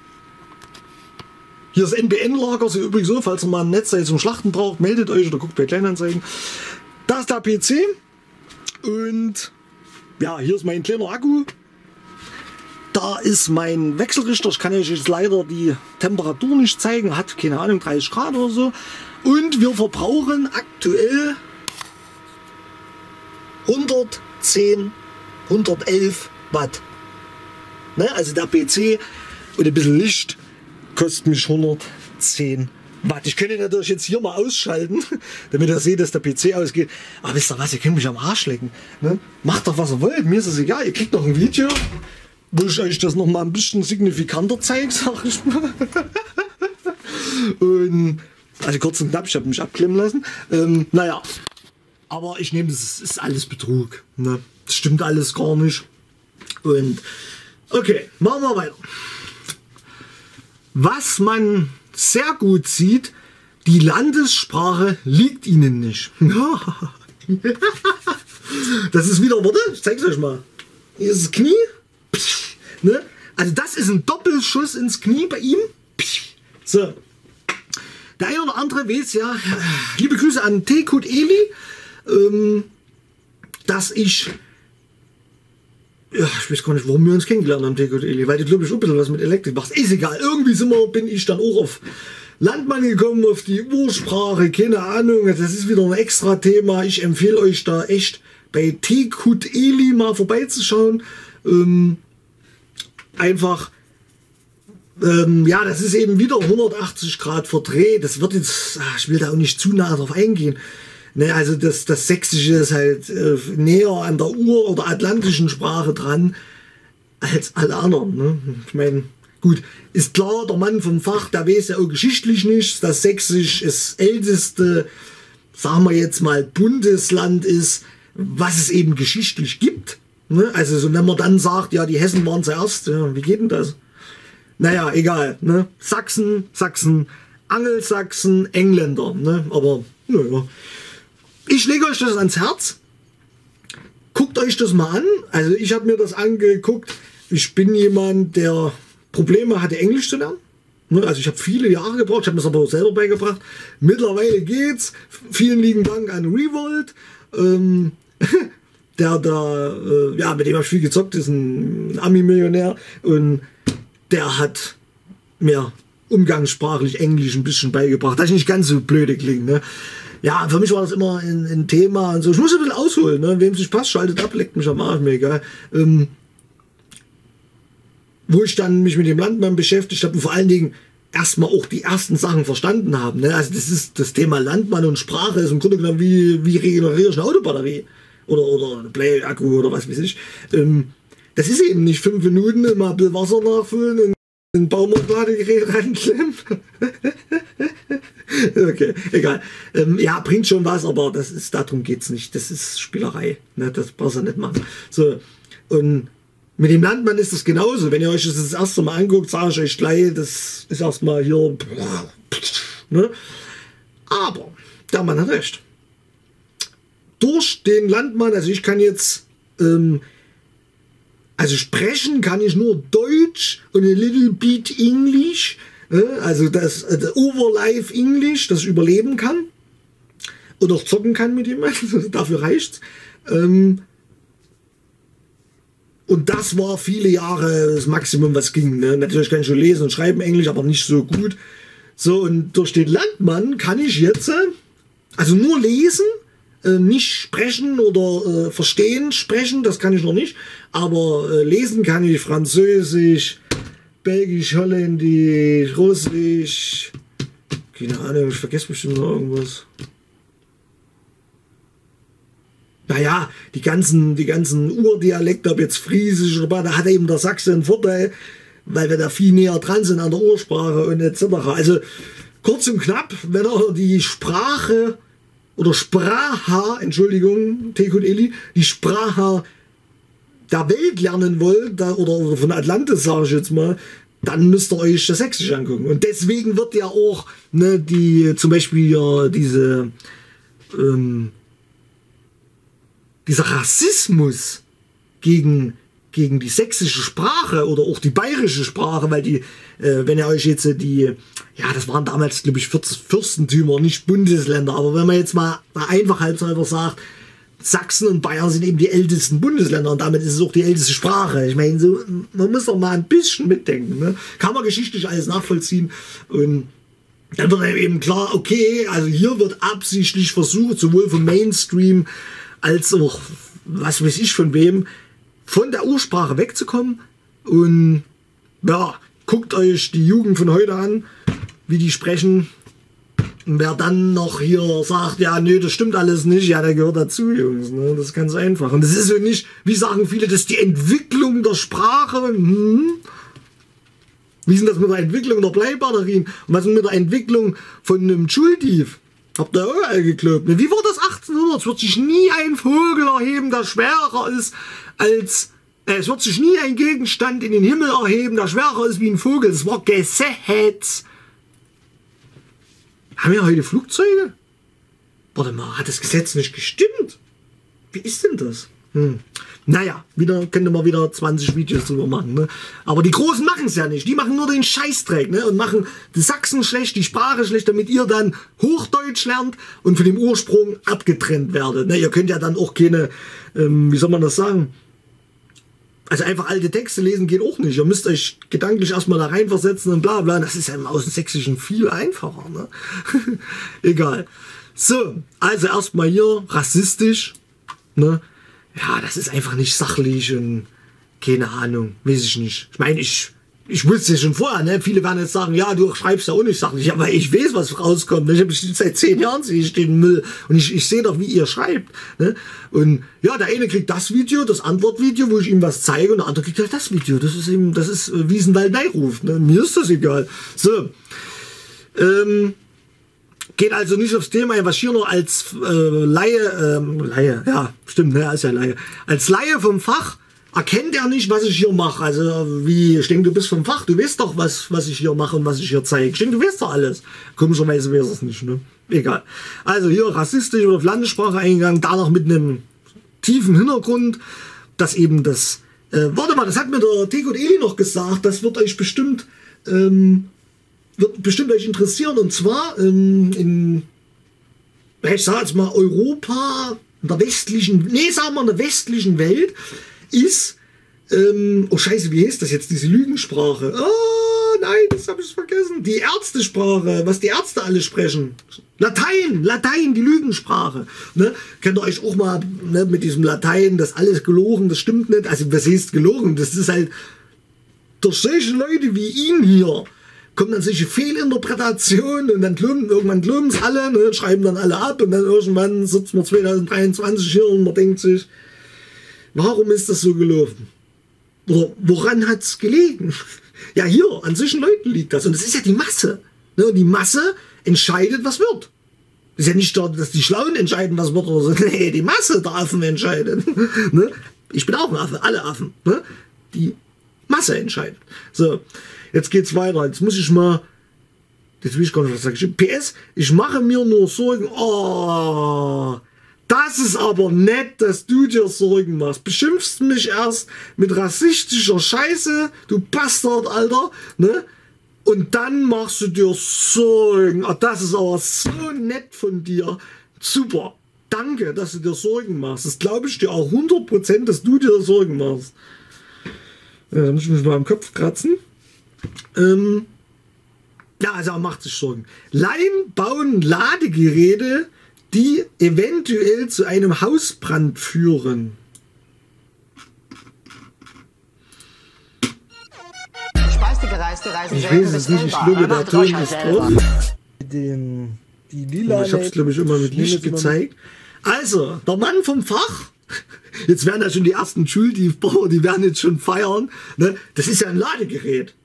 Hier ist N B N-Lager, so übrigens so, falls ihr mal ein Netzteil zum Schlachten braucht, meldet euch oder guckt bei Kleinanzeigen. Da ist der P C. Und ja, hier ist mein kleiner Akku. da ist mein Wechselrichter. Ich kann euch jetzt leider die Temperatur nicht zeigen. Hat, keine Ahnung, dreißig Grad oder so. Und wir verbrauchen aktuell hundertzehn, hundertelf Watt. Ne? Also der P C und ein bisschen Licht kostet mich hundertzehn Watt. Ich könnte natürlich jetzt hier mal ausschalten, damit ihr seht, dass der P C ausgeht. Aber wisst ihr was, ihr könnt mich am Arsch lecken. Ne? Macht doch was ihr wollt, mir ist es egal. Ihr kriegt noch ein Video, wo ich euch das noch mal ein bisschen signifikanter zeige, sag ich mal. Und also kurz und knapp, ich habe mich abklemmen lassen. Ähm, naja, aber ich nehme, das ist alles Betrug. Ne? Das stimmt alles gar nicht. Und okay, machen wir weiter. Was man sehr gut sieht, die Landessprache liegt ihnen nicht. Das ist wieder, warte, ich zeig's euch mal. Hier ist das Knie. Ne? Also das ist ein Doppelschuss ins Knie bei ihm. So. Der eine oder andere weiß ja, liebe Grüße an Tekut Eli, ähm, dass ich, ja, ich weiß gar nicht, warum wir uns kennengelernt haben, Tekut Eli, weil du, glaube ich, auch ein bisschen was mit Elektrik machst. Ist egal, irgendwie sind wir, bin ich dann auch auf Landmann gekommen, auf die Ursprache, keine Ahnung, das ist wieder ein extra Thema. Ich empfehle euch da echt bei Tekut Eli mal vorbeizuschauen. Ähm, einfach, ähm, ja, das ist eben wieder hundertachtzig Grad verdreht. Das wird jetzt, ach, ich will da auch nicht zu nah drauf eingehen. Ne, also das, das Sächsische ist halt äh, näher an der Ur- oder atlantischen Sprache dran als alle anderen. Ne? Ich meine, gut, ist klar, der Mann vom Fach, der weiß ja auch geschichtlich nichts. Das Sächsisch ist das älteste, sagen wir jetzt mal, Bundesland ist, was es eben geschichtlich gibt. Ne? Also so, wenn man dann sagt, ja, die Hessen waren zuerst, ja, wie geht denn das? Naja, egal. Ne? Sachsen, Sachsen, Angelsachsen, Engländer. Ne? Aber, naja. Ich lege euch das ans Herz. Guckt euch das mal an. Also ich habe mir das angeguckt. Ich bin jemand, der Probleme hatte, Englisch zu lernen. Ne? Also ich habe viele Jahre gebraucht. Ich habe mir das aber auch selber beigebracht. Mittlerweile geht's. Vielen lieben Dank an Revolt. Ähm, der da, äh, ja, mit dem habe ich viel gezockt, ist ein Ami-Millionär. Und der hat mir umgangssprachlich Englisch ein bisschen beigebracht, dass ich nicht ganz so blöde klinge. Ne? Ja, für mich war das immer ein, ein Thema und so. Ich muss ein bisschen ausholen, ne? Wem es nicht passt, schaltet ab, leckt mich am Arsch, mir egal. Ähm, wo ich dann mich mit dem Landmann beschäftigt habe und vor allen Dingen erstmal auch die ersten Sachen verstanden habe. Ne? Also das ist das Thema Landmann und Sprache ist im Grunde genommen wie, wie regeneriere ich eine Autobatterie oder, oder eine Play-Akku oder was weiß ich. Ähm, Das ist eben nicht fünf Minuten immer ein bisschen Wasser nachfüllen und ein Baumarktladegerät ranklemmen. Okay, egal. Ähm, ja, bringt schon was, aber das ist, darum geht es nicht. Das ist Spielerei. Ne? Das brauchst du nicht machen. So, und mit dem Landmann ist das genauso. Wenn ihr euch das das erste Mal anguckt, sage ich euch gleich, das ist erstmal hier. Ne? Aber der Mann hat recht. Durch den Landmann, also ich kann jetzt. Ähm, Also sprechen kann ich nur Deutsch und a little bit English, also das, das Overlife English, das ich überleben kann und auch zocken kann mit jemandem, dafür reicht's. Und das war viele Jahre das Maximum, was ging. Ne? Natürlich kann ich schon lesen und schreiben Englisch, aber nicht so gut. So, und durch den Landmann kann ich jetzt, also nur lesen, nicht sprechen oder äh, verstehen, sprechen, das kann ich noch nicht, aber äh, lesen kann ich Französisch, Belgisch, Holländisch, Russisch, keine Ahnung, ich vergesse bestimmt noch irgendwas. Naja, die ganzen, die ganzen Urdialekte, ob jetzt Friesisch oder da hat eben der Sachse einen Vorteil, weil wir da viel näher dran sind an der Ursprache und et cetera. Also kurz und knapp, wenn er die Sprache oder Sprache, Entschuldigung, Tekut Eli, die Sprache der Welt lernen wollt, da, oder, oder von Atlantis, sage ich jetzt mal, dann müsst ihr euch das Sächsisch angucken. Und deswegen wird ja auch, ne, die, zum Beispiel ja, diese, ähm, dieser Rassismus gegen, gegen die sächsische Sprache oder auch die bayerische Sprache, weil die, äh, wenn ihr euch jetzt die, ja, das waren damals, glaube ich, Fürstentümer, nicht Bundesländer, aber wenn man jetzt mal einfach halb einfach sagt, Sachsen und Bayern sind eben die ältesten Bundesländer und damit ist es auch die älteste Sprache. Ich meine, so, man muss doch mal ein bisschen mitdenken. Ne? Kann man geschichtlich alles nachvollziehen und dann wird einem eben klar, okay, also hier wird absichtlich versucht, sowohl vom Mainstream als auch, was weiß ich von wem, von der Ursprache wegzukommen. Und ja, guckt euch die Jugend von heute an, wie die sprechen. Und wer dann noch hier sagt, ja, nö, das stimmt alles nicht, ja, der gehört dazu, Jungs. Ne? Das ist ganz einfach. Und das ist so nicht, wie sagen viele, das ist die Entwicklung der Sprache. Hm? Wie ist denn das mit der Entwicklung der Bleibatterien? Und was ist mit der Entwicklung von einem Schultief? Habt ihr auch alle geglaubt? Wie war das achtzehnhundert? Es wird sich nie ein Vogel erheben, der schwerer ist als... Äh, es wird sich nie ein Gegenstand in den Himmel erheben, der schwerer ist wie ein Vogel. Das war Gesetz. Haben wir heute Flugzeuge? Warte mal, hat das Gesetz nicht gestimmt? Wie ist denn das? Hm. Naja, wieder könnte man wieder zwanzig Videos drüber machen. Ne? Aber die Großen machen es ja nicht. Die machen nur den Scheißdreck, ne? Und machen die Sachsen schlecht, die Sprache schlecht, damit ihr dann Hochdeutsch lernt und von dem Ursprung abgetrennt werdet. Ne? Ihr könnt ja dann auch keine, ähm, wie soll man das sagen? Also einfach alte Texte lesen geht auch nicht. Ihr müsst euch gedanklich erstmal da reinversetzen und bla bla. Das ist ja im Außensächsischen viel einfacher. Ne? Egal. So, also erstmal hier rassistisch. Ne? Ja, das ist einfach nicht sachlich und keine Ahnung, weiß ich nicht. Ich meine, ich, ich wusste es schon vorher, ne? Viele werden jetzt sagen, ja, du schreibst ja auch nicht sachlich, aber ich weiß, was rauskommt. Ich habe seit zehn Jahren sehe ich den Müll und ich, ich sehe doch, wie ihr schreibt. Ne? Und ja, der eine kriegt das Video, das Antwortvideo, wo ich ihm was zeige, und der andere kriegt halt das Video. Das ist eben, das ist äh, Wiesenwald-Neiruf. Ne? Mir ist das egal. So. Ähm. Geht also nicht aufs Thema, was hier noch als äh, Laie, ähm, Laie, ja, stimmt, ne, ist ja Laie. Als Laie vom Fach erkennt er nicht, was ich hier mache. Also, wie, ich denke, du bist vom Fach, du weißt doch, was, was ich hier mache und was ich hier zeige. Ich denke, du weißt doch alles. Komischerweise weiß es nicht, ne? Egal. Also, hier rassistisch oder auf Landessprache eingegangen, danach mit einem tiefen Hintergrund, dass eben das, äh, warte mal, das hat mir der Teko und Eli noch gesagt, das wird euch bestimmt, ähm, wird bestimmt euch interessieren, und zwar ähm, in, ich sage jetzt mal, Europa, in der westlichen, nee, sagen wir in der westlichen Welt, ist, ähm, oh scheiße, wie heißt das jetzt, diese Lügensprache? Oh nein, das habe ich vergessen. Die Ärztesprache, was die Ärzte alle sprechen. Latein, Latein, die Lügensprache. Ne? Könnt ihr euch auch mal, ne, mit diesem Latein, das alles gelogen, das stimmt nicht. Also was heißt gelogen? Das ist halt durch solche Leute wie ihn hier kommen dann solche Fehlinterpretationen und dann glauben, irgendwann glauben es alle, ne, schreiben dann alle ab, und dann irgendwann sitzt man zwanzig dreiundzwanzig hier und man denkt sich, warum ist das so gelaufen? Oder woran hat es gelegen? Ja, hier, an solchen Leuten liegt das. Und das ist ja die Masse. Ne? Und die Masse entscheidet, was wird. Das ist ja nicht, dass die Schlauen entscheiden, was wird, oder so. Nee, die Masse der Affen entscheidet. Ne? Ich bin auch ein Affe, alle Affen. Ne? Die Masse entscheidet. So. Jetzt geht's weiter. Jetzt muss ich mal, jetzt will ich gar nicht was sagen. P S, ich mache mir nur Sorgen. Oh, das ist aber nett, dass du dir Sorgen machst. Beschimpfst mich erst mit rassistischer Scheiße, du Bastard, Alter, ne? Und dann machst du dir Sorgen. Oh, das ist aber so nett von dir. Super. Danke, dass du dir Sorgen machst. Das glaube ich dir auch hundert Prozent, dass du dir Sorgen machst. Ja, da muss ich mich mal am Kopf kratzen. Ähm, ja, also er macht sich Sorgen. Laien bauen Ladegeräte, die eventuell zu einem Hausbrand führen. Ich weiß es nicht, ich glaube, der Ton ist drauf. Den, die lila ich habe es, glaube ich, immer mit Licht gezeigt. Also, der Mann vom Fach. Jetzt werden ja schon die ersten Schultiefbauer, die werden jetzt schon feiern. Ne? Das ist ja ein Ladegerät.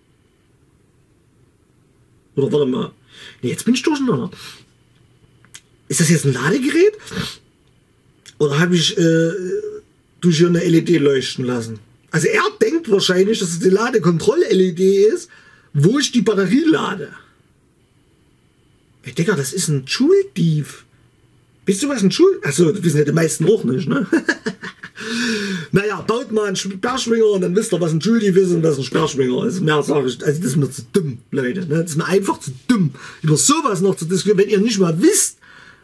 Oder warte mal. Nee, jetzt bin ich durcheinander. Ist das jetzt ein Ladegerät? Oder habe ich äh, durch hier eine L E D leuchten lassen? Also er denkt wahrscheinlich, dass es die Ladekontroll-L E D ist, wo ich die Batterie lade. Ey, Digga, das ist ein Schuldief. Weißt du, was ein Schul... Achso, das wissen ja die meisten auch nicht, ne? Naja, baut mal einen Sperrschwinger und dann wisst ihr, was ein Schuldief ist und was ein Sperrschwinger ist. Mehr sage ich, also das ist mir zu dumm, Leute. Ne? Das ist mir einfach zu dumm, über sowas noch zu diskutieren, wenn ihr nicht mal wisst,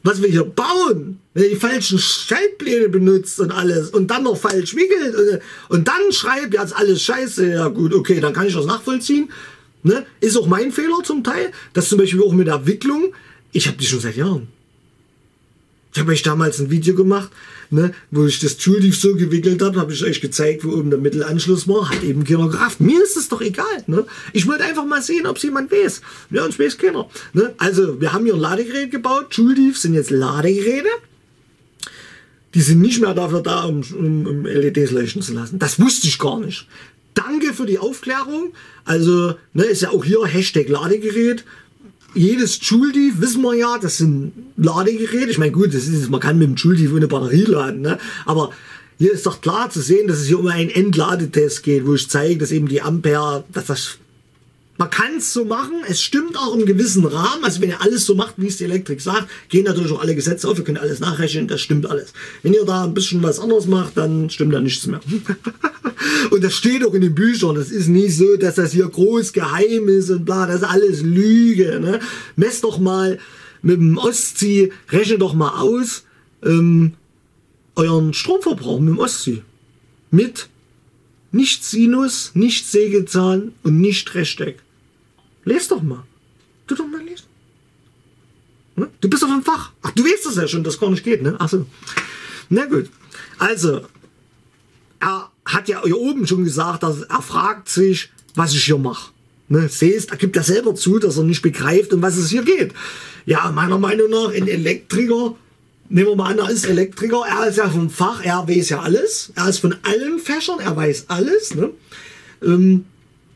was wir hier bauen, wenn er die falschen Schaltpläne benutzt und alles und dann noch falsch wickelt und, und dann schreibt, ja, ist alles scheiße, ja gut, okay, dann kann ich das nachvollziehen. Ne? Ist auch mein Fehler zum Teil, dass zum Beispiel auch mit der Wicklung, ich habe die schon seit Jahren. Ich habe euch damals ein Video gemacht, ne, wo ich das Joule-Leaf so gewickelt habe, habe ich euch gezeigt, wo oben der Mittelanschluss war, hat eben keiner gerafft. Mir ist es doch egal. Ne? Ich wollte einfach mal sehen, ob es jemand weiß. Ja, uns weiß keiner. Ne? Also, wir haben hier ein Ladegerät gebaut. Joule-Leaf sind jetzt Ladegeräte. Die sind nicht mehr dafür da, um, um, um L E Ds leuchten zu lassen. Das wusste ich gar nicht. Danke für die Aufklärung. Also, ne, ist ja auch hier Hashtag Ladegerät. Jedes Joule-Leaf, wissen wir ja, das sind Ladegeräte. Ich meine, gut, das ist, man kann mit dem Joule-Leaf ohne Batterie laden, ne? Aber hier ist doch klar zu sehen, dass es hier um einen Entladetest geht, wo ich zeige, dass eben die Ampere, dass das, man kann es so machen, es stimmt auch im gewissen Rahmen. Also wenn ihr alles so macht, wie es die Elektrik sagt, gehen natürlich auch alle Gesetze auf, ihr könnt alles nachrechnen, das stimmt alles. Wenn ihr da ein bisschen was anderes macht, dann stimmt da nichts mehr. Und das steht auch in den Büchern, das ist nicht so, dass das hier groß geheim ist und bla, das ist alles Lüge. Ne? Messt doch mal mit dem Ostsee, rechnet doch mal aus, ähm, euren Stromverbrauch mit dem Ostsee. Mit nicht Sinus, nicht Sägezahn und nicht Rechteck. Lest doch mal. Du doch mal lesen. Ne? Du bist auf dem Fach. Ach, du weißt das ja schon, dass gar nicht geht, ne? Ach so. Na gut. Also, er hat ja hier oben schon gesagt, dass er fragt sich, was ich hier mache. Ne? Seht, er gibt ja selber zu, dass er nicht begreift, um was es hier geht. Ja, meiner Meinung nach, ein Elektriker, nehmen wir mal an, er ist Elektriker, er ist ja vom Fach, er weiß ja alles, er ist von allen Fächern, er weiß alles, ne? ähm,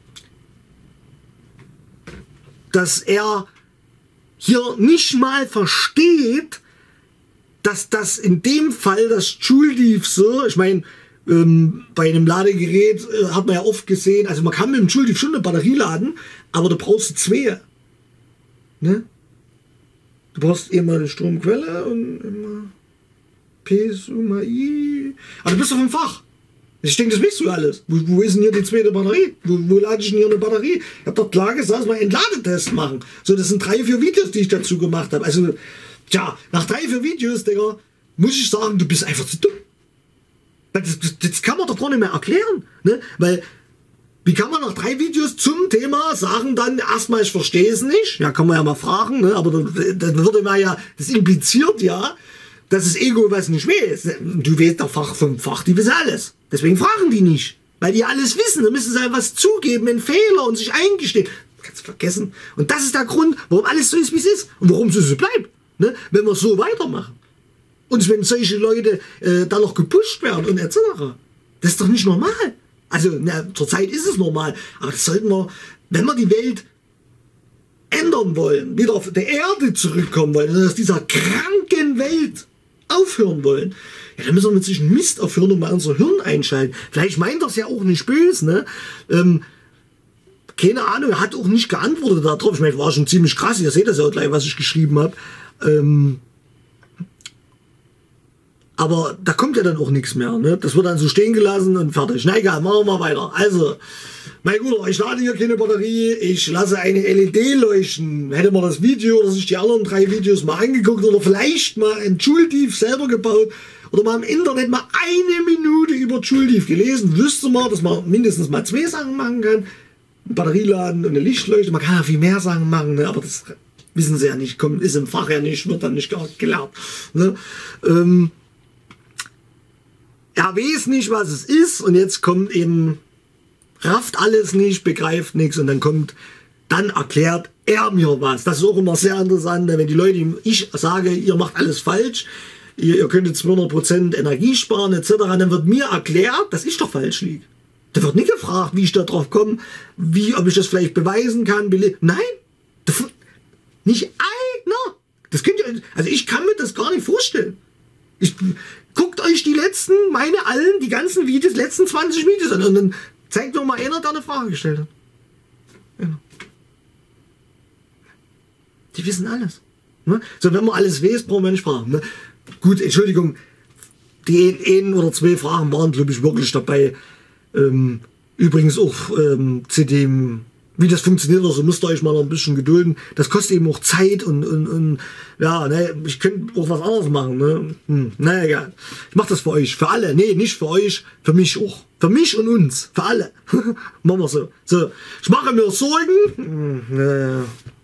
dass er hier nicht mal versteht, dass das in dem Fall das Joule-Leaf so, ich meine, ähm, bei einem Ladegerät äh, hat man ja oft gesehen, also man kann mit dem Joule-Leaf schon eine Batterie laden, aber da brauchst du zwei. Ne? Du brauchst immer eine Stromquelle und immer P Summa I. Aber du bist doch im Fach. Ich denke, das weißt du alles. Wo, wo ist denn hier die zweite Batterie? Wo, wo lade ich denn hier eine Batterie? Ich habe doch klar gesagt, dass wir einen Ladetest machen. So, das sind drei, vier Videos, die ich dazu gemacht habe. Also, tja, nach drei, vier Videos, Digga, muss ich sagen, du bist einfach zu dumm. Das, das, das kann man doch gar nicht mehr erklären. Ne? Weil, wie kann man nach drei Videos zum Thema sagen dann erstmal, ich verstehe es nicht? Ja, kann man ja mal fragen, ne? Aber dann, dann würde man ja, das impliziert ja, dass das Ego was nicht weiß. Du weißt der Fach vom Fach, die wissen alles. Deswegen fragen die nicht. Weil die alles wissen. Dann müssen sie halt was zugeben, einen Fehler und sich eingestehen. Kannst du vergessen. Und das ist der Grund, warum alles so ist, wie es ist. Und warum es so bleibt. Ne? Wenn wir so weitermachen. Und wenn solche Leute äh, dann noch gepusht werden und et cetera. Das ist doch nicht normal. Also, na, zurzeit ist es normal. Aber das sollten wir, wenn wir die Welt ändern wollen, wieder auf der Erde zurückkommen wollen, und aus dieser kranken Welt aufhören wollen, ja, dann müssen wir mit sich Mist aufhören und mal unser Hirn einschalten. Vielleicht meint das ja auch nicht böse, ne? Ähm, keine Ahnung, er hat auch nicht geantwortet darauf. Ich meine, war schon ziemlich krass, ihr seht das ja auch gleich, was ich geschrieben habe. Ähm, aber da kommt ja dann auch nichts mehr, ne? Das wird dann so stehen gelassen und fertig. Na egal, machen wir mal weiter. Also, mein Guter, ich lade hier keine Batterie, ich lasse eine L E D leuchten. Hätte man das Video oder sich die anderen drei Videos mal angeguckt oder vielleicht mal ein Joule-Leaf selber gebaut oder mal im Internet mal eine Minute über Joule-Leaf gelesen, wüsste man, dass man mindestens mal zwei Sachen machen kann. Ein Batterieladen und eine Lichtleuchte. Man kann ja viel mehr Sachen machen, ne? Aber das wissen sie ja nicht, kommt, ist im Fach ja nicht, wird dann nicht gelernt. Ne? Ähm, er weiß nicht, was es ist und jetzt kommt eben, rafft alles nicht, begreift nichts und dann kommt, dann erklärt er mir was. Das ist auch immer sehr interessant, wenn die Leute, ich sage, ihr macht alles falsch, ihr, ihr könntet zweihundert Prozent Energie sparen et cetera, dann wird mir erklärt, dass ich doch falsch liege. Da wird nicht gefragt, wie ich da drauf komme, wie, ob ich das vielleicht beweisen kann. Nein, nicht einer. Das könnt ihr, also ich kann mir das gar nicht vorstellen. Ich, guckt euch die letzten, meine allen, die ganzen Videos, letzten zwanzig Videos an und dann zeigt mir mal einer, der eine Frage gestellt hat. Einer. Die wissen alles. Ne? So, wenn man alles weiß, brauchen wir nicht fragen. Ne? Gut, Entschuldigung, die ein oder zwei Fragen waren, glaube ich, wirklich dabei. Ähm, übrigens auch ähm, zu dem wie das funktioniert, also müsst ihr euch mal noch ein bisschen gedulden. Das kostet eben auch Zeit und, und, und ja, ne, ich könnte auch was anderes machen. Ne? Hm, naja, egal. Ich mache das für euch, für alle. Nee, nicht für euch, für mich auch. Für mich und uns, für alle. Machen wir so. So, ich mache mir Sorgen. Hm, naja.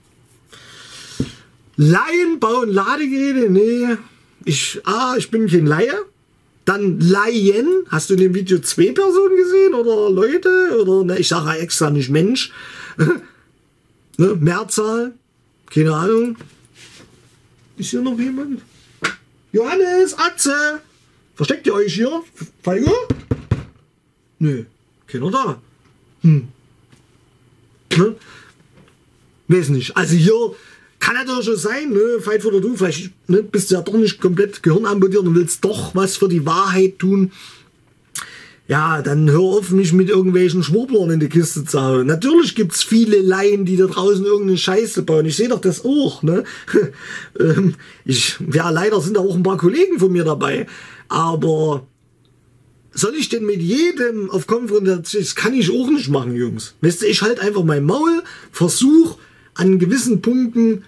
Laien bauen Ladegeräte? Nee. Ich, ah, ich bin kein Laie. Dann Laien. Hast du in dem Video zwei Personen gesehen? Oder Leute? Oder, ne, ich sage extra nicht Mensch. Ne, Mehrzahl. Keine Ahnung. Ist hier noch jemand? Johannes, Atze. Versteckt ihr euch hier? Feige? Nö. Keiner da. Hm. Ne? Weiß nicht. Also hier kann natürlich schon sein, ne? Fight oder du, vielleicht ne, bist du ja doch nicht komplett gehirnamputiert und willst doch was für die Wahrheit tun. Ja, dann hör auf, mich mit irgendwelchen Schwurblern in die Kiste zu hauen. Natürlich gibt es viele Laien, die da draußen irgendeine Scheiße bauen. Ich sehe doch das auch. Ne? ich, ja, leider sind da auch ein paar Kollegen von mir dabei. Aber soll ich denn mit jedem auf Konfrontation? Das kann ich auch nicht machen, Jungs. Weißt du, ich halt einfach mein Maul, versuche an gewissen Punkten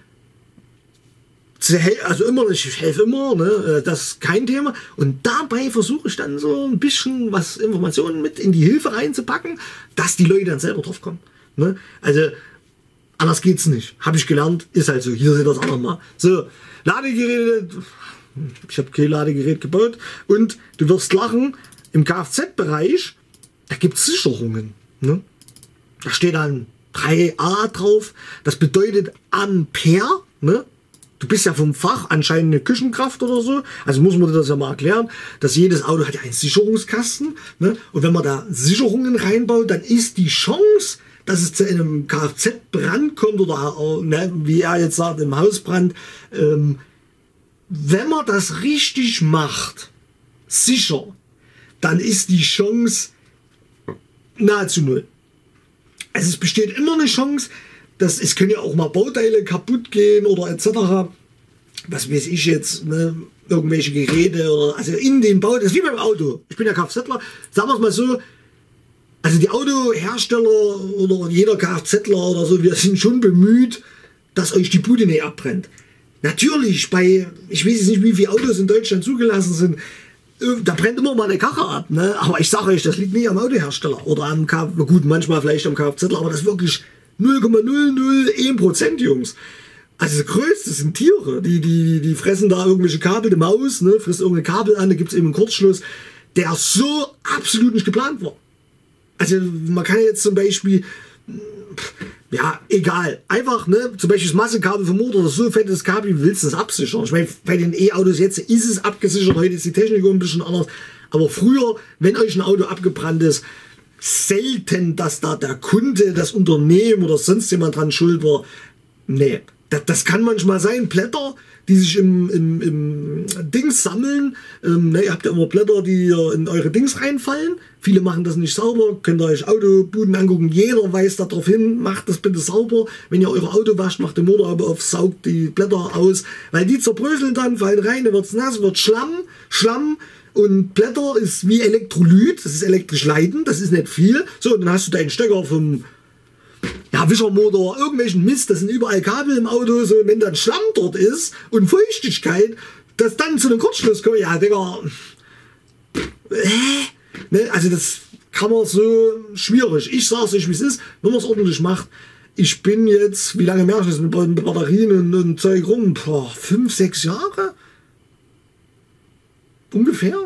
zu helfen, also immer, ich helfe immer, ne, das ist kein Thema. Und dabei versuche ich dann so ein bisschen was Informationen mit in die Hilfe reinzupacken, dass die Leute dann selber drauf kommen. Ne? Also anders geht's nicht. Habe ich gelernt, ist halt so. Hier seht ihr das auch nochmal. So, Ladegeräte, ich habe kein Ladegerät gebaut. Und du wirst lachen, im Kfz-Bereich, da gibt es Sicherungen. Ne? Da steht dann drei A drauf. Das bedeutet Ampere. Ne? Du bist ja vom Fach anscheinend eine Küchenkraft oder so. Also muss man das ja mal erklären, dass jedes Auto hat ja einen Sicherungskasten. Ne? Und wenn man da Sicherungen reinbaut, dann ist die Chance, dass es zu einem Kfz-Brand kommt oder ne, wie er jetzt sagt, im Hausbrand. Ähm, wenn man das richtig macht, sicher, dann ist die Chance nahezu null. Also es besteht immer eine Chance, dass es können ja auch mal Bauteile kaputt gehen oder et cetera. Was weiß ich jetzt, ne? Irgendwelche Geräte oder also in den Bau, das ist wie beim Auto. Ich bin ja Kfzler, sagen wir es mal so, also die Autohersteller oder jeder Kfzler oder so, wir sind schon bemüht, dass euch die Bude nicht abbrennt. Natürlich, bei, ich weiß jetzt nicht, wie viele Autos in Deutschland zugelassen sind, da brennt immer mal eine Karre ab, ne? Aber ich sage euch, das liegt nicht am Autohersteller oder am Kfz, gut, manchmal vielleicht am Kfzler, aber das ist wirklich null Komma null null eins Prozent, Jungs. Also das Größte sind Tiere, die, die, die fressen da irgendwelche Kabel, die Maus, ne, frisst irgendein Kabel an, da gibt es eben einen Kurzschluss, der so absolut nicht geplant war. Also man kann jetzt zum Beispiel, ja, egal, einfach, ne, zum Beispiel das Massekabel vom Motor, das so fettes Kabel, wie willst du das absichern? Ich meine, bei den E-Autos jetzt ist es abgesichert, heute ist die Technik ein bisschen anders, aber früher, wenn euch ein Auto abgebrannt ist, selten, dass da der Kunde, das Unternehmen oder sonst jemand dran schuld war. Nee, das, das kann manchmal sein. Blätter, die sich im, im, im Dings sammeln. Ähm, ne, ihr habt ja immer Blätter, die in eure Dings reinfallen. Viele machen das nicht sauber. Könnt ihr euch Autobuden angucken. Jeder weist darauf hin, macht das bitte sauber. Wenn ihr eure Auto wascht, macht den Motor auf, saugt die Blätter aus. Weil die zerbröseln dann, fallen rein, dann wird es nass, wird Schlamm, Schlamm. Und Blätter ist wie Elektrolyt, das ist elektrisch leitend, das ist nicht viel. So, dann hast du deinen Stecker vom ja, Wischermotor, irgendwelchen Mist, das sind überall Kabel im Auto. So, wenn dann Schlamm dort ist und Feuchtigkeit, dass dann zu einem Kurzschluss kommt, ja, Digga, äh, ne, also das kann man so schwierig. Ich sag's euch, wie es ist, wenn man es ordentlich macht. Ich bin jetzt, wie lange merke ich das mit Batterien und, und Zeug rum? Boah, fünf, sechs Jahre? Ungefähr?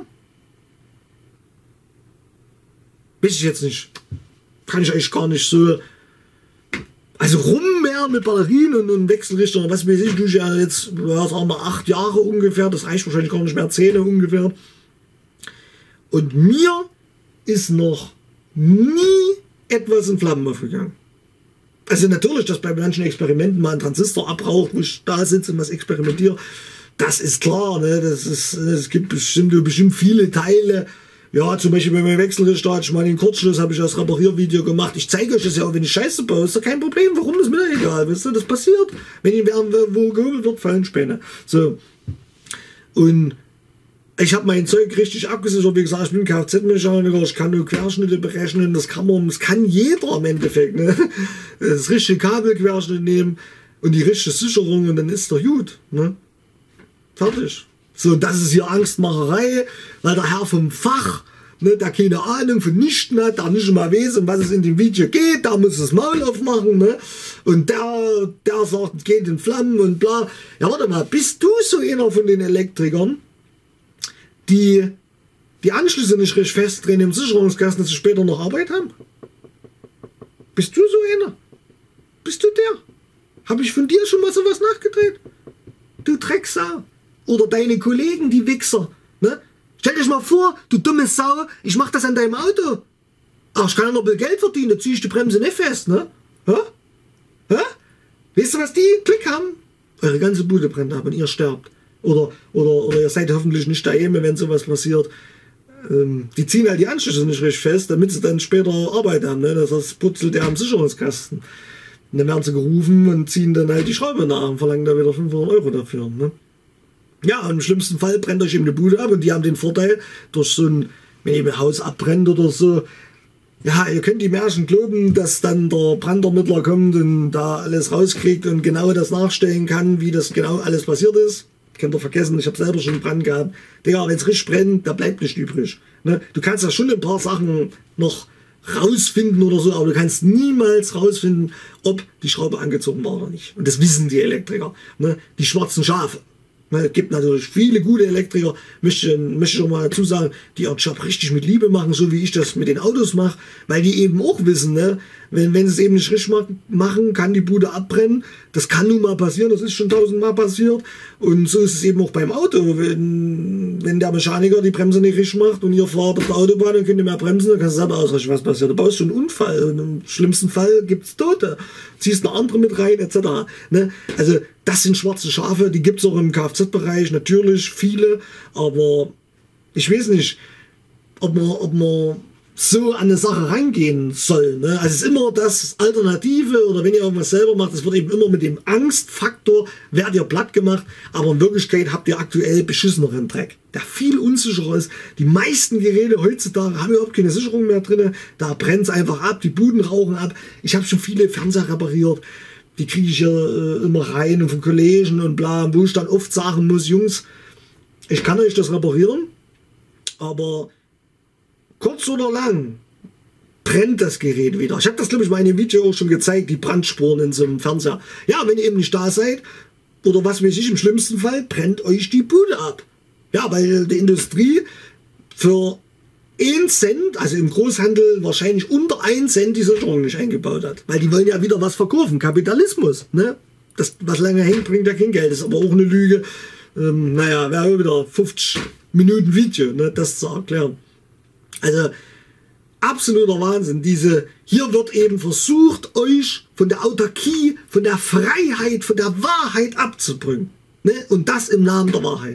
Weiß ich jetzt nicht. Kann ich euch gar nicht so. Also rummehren mit Batterien und, und Wechselrichter und was weiß ich, durch ja jetzt, ja, sagen wir acht Jahre ungefähr, das reicht wahrscheinlich gar nicht mehr, zehn ungefähr. Und mir ist noch nie etwas in Flammen aufgegangen. Also natürlich, dass bei manchen Experimenten mal ein Transistor abraucht, wo ich da sitze und was experimentiere. Das ist klar, ne? Das ist, es gibt bestimmt, bestimmt viele Teile. Ja, zum Beispiel bei meinem Wechselrichter hatte ich mal den Kurzschluss, habe ich das Repariervideo gemacht. Ich zeige euch das ja auch, wenn ich Scheiße baue, ist doch kein Problem. Warum, ist mir da egal, weißt du? Das passiert. Wenn ihn wo gehobelt wird, fallen Späne. So. Und Ich habe mein Zeug richtig abgesichert. Wie gesagt, ich bin Kfz-Mechaniker, ich kann nur Querschnitte berechnen. Das kann man, das kann jeder im Endeffekt. Ne? Das richtige Kabelquerschnitt nehmen und die richtige Sicherung und dann ist doch gut. Ne? Fertig. So, das ist hier Angstmacherei, weil der Herr vom Fach, ne, der keine Ahnung von nichts hat, der nicht mal weiß, um was es in dem Video geht, der muss das Maul aufmachen, ne? Und der, der sagt, es geht in Flammen und bla. Ja, warte mal, bist du so einer von den Elektrikern, die die Anschlüsse nicht richtig festdrehen im Sicherungskasten, dass sie später noch Arbeit haben? Bist du so einer? Bist du der? Habe ich von dir schon mal sowas nachgedreht? Du Drecksau. Oder deine Kollegen, die Wichser. Ne? Stell dich mal vor, du dumme Sau, ich mach das an deinem Auto. Ach, ich kann ja noch ein bisschen Geld verdienen, da zieh ich die Bremse nicht fest, ne? Hä? Hä? Weißt du, was die Klick haben? Eure ganze Bude brennt ab und ihr sterbt. Oder, oder, oder ihr seid hoffentlich nicht daheim, wenn sowas passiert. Ähm, die ziehen halt die Anschlüsse nicht richtig fest, damit sie dann später Arbeit haben, ne? Das putzelt der am Sicherungskasten. Und dann werden sie gerufen und ziehen dann halt die Schraube nach und verlangen da wieder fünfhundert Euro dafür, ne? Ja, und im schlimmsten Fall brennt euch eben eine Bude ab und die haben den Vorteil, durch so ein, wenn eben ein Haus abbrennt oder so, ja, ihr könnt die Märchen glauben, dass dann der Brandermittler kommt und da alles rauskriegt und genau das nachstellen kann, wie das genau alles passiert ist. Könnt ihr vergessen, ich habe selber schon einen Brand gehabt. Digga, wenn es richtig brennt, da bleibt nicht übrig. Ne? Du kannst ja schon ein paar Sachen noch rausfinden oder so, aber du kannst niemals rausfinden, ob die Schraube angezogen war oder nicht. Und das wissen die Elektriker. Ne? Die schwarzen Schafe. Es gibt natürlich viele gute Elektriker, möchte, möchte ich auch mal dazu sagen, die ihren Job richtig mit Liebe machen, so wie ich das mit den Autos mache, weil die eben auch wissen, ne, wenn, wenn sie es eben nicht richtig machen, kann die Bude abbrennen. Das kann nun mal passieren, das ist schon tausendmal passiert. Und so ist es eben auch beim Auto. Wenn, wenn der Mechaniker die Bremse nicht richtig macht und ihr fahrt auf der Autobahn und könnt ihr mehr bremsen, dann kannst du selber ausrechnen, was passiert. Du baust schon einen Unfall und im schlimmsten Fall gibt es Tote. Ziehst eine andere mit rein, et cetera. Ne? Also das sind schwarze Schafe, die gibt es auch im Kfz-Bereich, natürlich viele, aber ich weiß nicht, ob man, ob man so an eine Sache rangehen soll. Ne? Also es ist immer das Alternative, oder wenn ihr irgendwas selber macht, es wird eben immer mit dem Angstfaktor, werdet ihr platt gemacht, aber in Wirklichkeit habt ihr aktuell beschisseneren Dreck, der viel unsicherer ist. Die meisten Geräte heutzutage haben überhaupt keine Sicherung mehr drin, da brennt es einfach ab, die Buden rauchen ab. Ich habe schon viele Fernseher repariert, die kriege ich ja äh, immer rein und von Kollegen und bla, wo ich dann oft sagen muss, Jungs, ich kann euch das reparieren, aber kurz oder lang brennt das Gerät wieder. Ich habe das, glaube ich, mal in dem Video auch schon gezeigt, die Brandspuren in so einem Fernseher. Ja, wenn ihr eben nicht da seid, oder was weiß ich, im schlimmsten Fall, brennt euch die Bude ab. Ja, weil die Industrie für ein Cent, also im Großhandel wahrscheinlich unter ein Cent die Sicherung nicht eingebaut hat. Weil die wollen ja wieder was verkaufen. Kapitalismus. Ne? Das, was lange hängt, bringt ja kein Geld. Das ist aber auch eine Lüge. Ähm, naja, wäre wieder fünfzig Minuten Video, ne, das zu erklären. Also absoluter Wahnsinn. Diese, hier wird eben versucht, euch von der Autarkie, von der Freiheit, von der Wahrheit abzubringen. Ne? Und das im Namen der Wahrheit.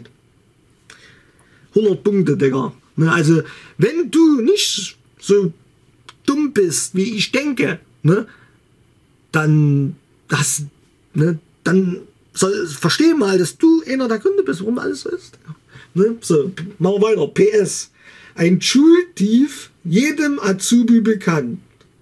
hundert Punkte, Digga. Ne? Also wenn du nicht so dumm bist, wie ich denke, ne? dann, das, ne? dann soll, versteh mal, dass du einer der Gründe bist, warum alles so ist. Ne? So, machen wir weiter. P S. Ein Schultief jedem Azubi bekannt.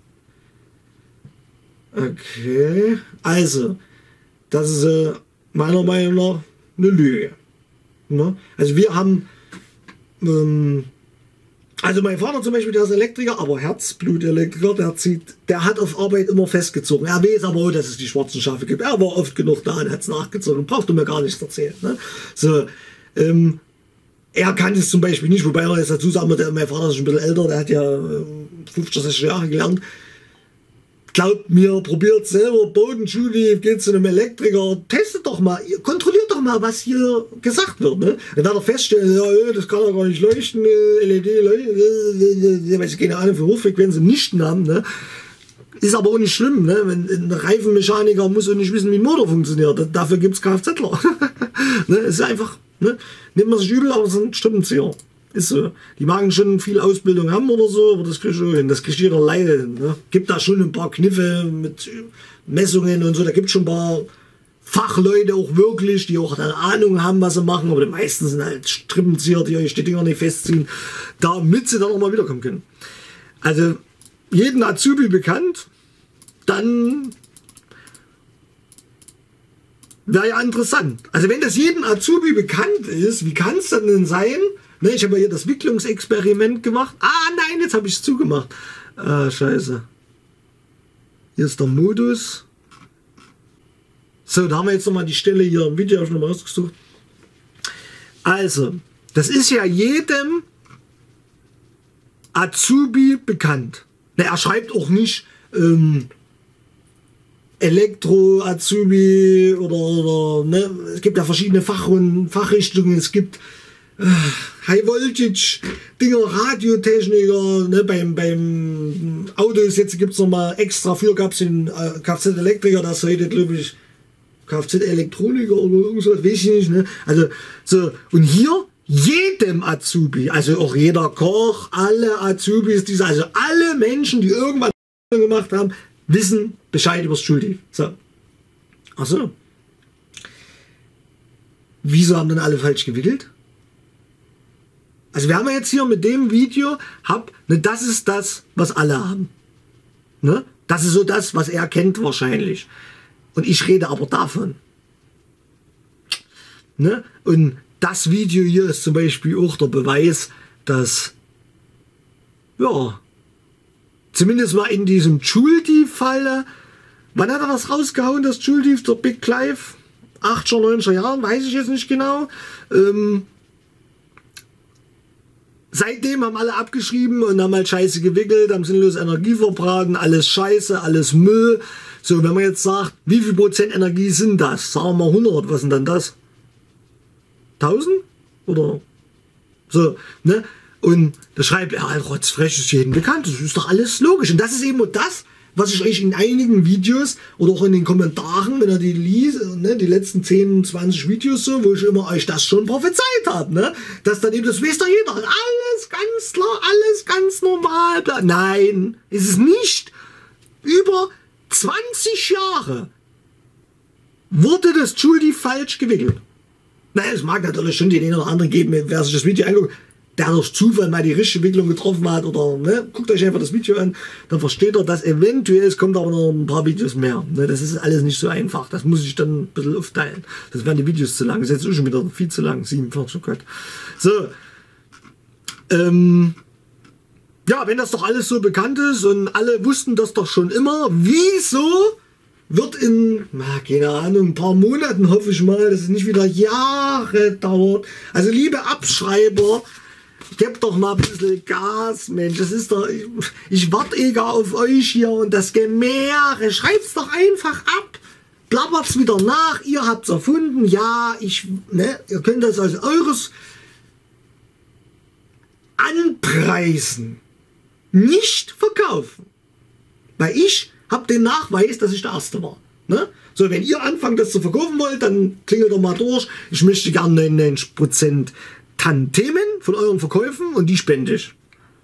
Okay, also, das ist äh, meiner Meinung nach eine Lüge. Ne? Also wir haben, ähm, also mein Vater zum Beispiel, der ist Elektriker, aber Herzblutelektriker, der zieht, der hat auf Arbeit immer festgezogen. Er weiß aber auch, dass es die schwarzen Schafe gibt. Er war oft genug da und hat es nachgezogen. Brauchst du mir gar nichts erzählen. Ne? So, ähm, er kann es zum Beispiel nicht, wobei er jetzt dazu sagen muss, mein Vater ist schon ein bisschen älter, der hat ja fünfzig, sechzig Jahre gelernt. Glaubt mir, probiert selber Bodenschuhtief, geht zu einem Elektriker, testet doch mal, kontrolliert doch mal, was hier gesagt wird. Ne? Dann wird er feststellen, ja, das kann doch gar nicht leuchten, L E D leuchten, weil sie keine Ahnung für Hochfrequenzen nicht haben. Ne? Ist aber auch nicht schlimm, ne? Wenn ein Reifenmechaniker muss auch nicht wissen, wie ein Motor funktioniert. Dafür gibt es Kfzler. Ne? Ist einfach, ne? Nimmt man sich übel, aber es sind Strippenzieher. Ist so. Die mag schon viel Ausbildung haben oder so, aber das kriegt schon hin. Das kriegt jeder alleine hin. Ne? Gibt da schon ein paar Kniffe mit Messungen und so. Da gibt es schon ein paar Fachleute auch wirklich, die auch eine Ahnung haben, was sie machen, aber die meisten sind halt Strippenzieher, die euch die Dinger nicht festziehen, damit sie dann auch mal wiederkommen können. Also jeden Azubi bekannt, dann wäre ja interessant. Also wenn das jedem Azubi bekannt ist, wie kann es dann denn sein? Ne, ich habe ja hier das Wicklungsexperiment gemacht. Ah nein, jetzt habe ich es zugemacht. Ah, scheiße. Hier ist der Modus. So, da haben wir jetzt nochmal die Stelle hier im Video, habe ich nochmal rausgesucht. Also, das ist ja jedem Azubi bekannt. Ne, er schreibt auch nicht ähm, Elektro-Azubi oder, oder ne? Es gibt ja verschiedene Fachrunden, Fachrichtungen, es gibt äh, High-Voltage-Dinger, Radiotechniker, ne? beim, beim Autos, jetzt gibt es nochmal extra, früher gab es den äh, Kfz-Elektriker, das heute glaube ich Kfz-Elektroniker oder irgendwas, weiß ich nicht. Ne? Also, so, und hier jedem Azubi, also auch jeder Koch, alle Azubis, diese, also alle Menschen, die irgendwann gemacht haben, wissen Bescheid über das Schultief. So. Achso. Wieso haben dann alle falsch gewickelt? Also wir haben ja jetzt hier mit dem Video, hab, ne, das ist das, was alle haben. Ne? Das ist so das, was er kennt wahrscheinlich. Und ich rede aber davon. Ne? Und das Video hier ist zum Beispiel auch der Beweis, dass, ja, zumindest mal in diesem Schultief-Fall, wann hat er das rausgehauen, das Schultief, der Big Clive? achtziger, neunziger Jahren, weiß ich jetzt nicht genau. Ähm, seitdem haben alle abgeschrieben und haben halt Scheiße gewickelt, haben sinnlos Energie verbraten, alles Scheiße, alles Müll. So, wenn man jetzt sagt, wie viel Prozent Energie sind das? Sagen wir mal hundert, was sind dann das? tausend? Oder so, ne? Und da schreibt er, halt, rotzfrech ist jedem bekannt, das ist doch alles logisch. Und das ist eben das, was ich euch in einigen Videos oder auch in den Kommentaren, wenn ihr die liest, ne, die letzten zehn, zwanzig Videos so, wo ich immer euch das schon prophezeit habe, ne? Dass dann eben, das weiß doch jeder, alles ganz klar, alles ganz normal. Nein, ist es nicht. Über zwanzig Jahre wurde das Schultief falsch gewickelt. Naja, es mag natürlich schon den einen oder anderen geben, wer sich das Video anguckt, der durch Zufall mal die richtige Wicklung getroffen hat oder, ne, guckt euch einfach das Video an, dann versteht er, dass eventuell, es kommt aber noch ein paar Videos mehr. Ne, das ist alles nicht so einfach, das muss ich dann ein bisschen aufteilen. Das werden die Videos zu lang, das ist jetzt schon wieder viel zu lang, siebenundvierzig, oh Gott. So, ähm, ja, wenn das doch alles so bekannt ist und alle wussten das doch schon immer, wieso wird in, na, keine Ahnung, ein paar Monaten, hoffe ich mal, dass es nicht wieder Jahre dauert. Also liebe Abschreiber, gebt doch mal ein bisschen Gas, Mensch. Das ist doch, ich, ich warte egal auf euch hier und das Gemäre. Schreibt's doch einfach ab. Blabbert's wieder nach. Ihr habt's erfunden. Ja, ich, ne, ihr könnt das als eures anpreisen. Nicht verkaufen. Weil ich habe den Nachweis, dass ich der Erste war. Ne? So, wenn ihr anfangt, das zu verkaufen wollt, dann klingelt doch mal durch. Ich möchte gerne neunundneunzig Prozent Tantemen von euren Verkäufen und die spende ich.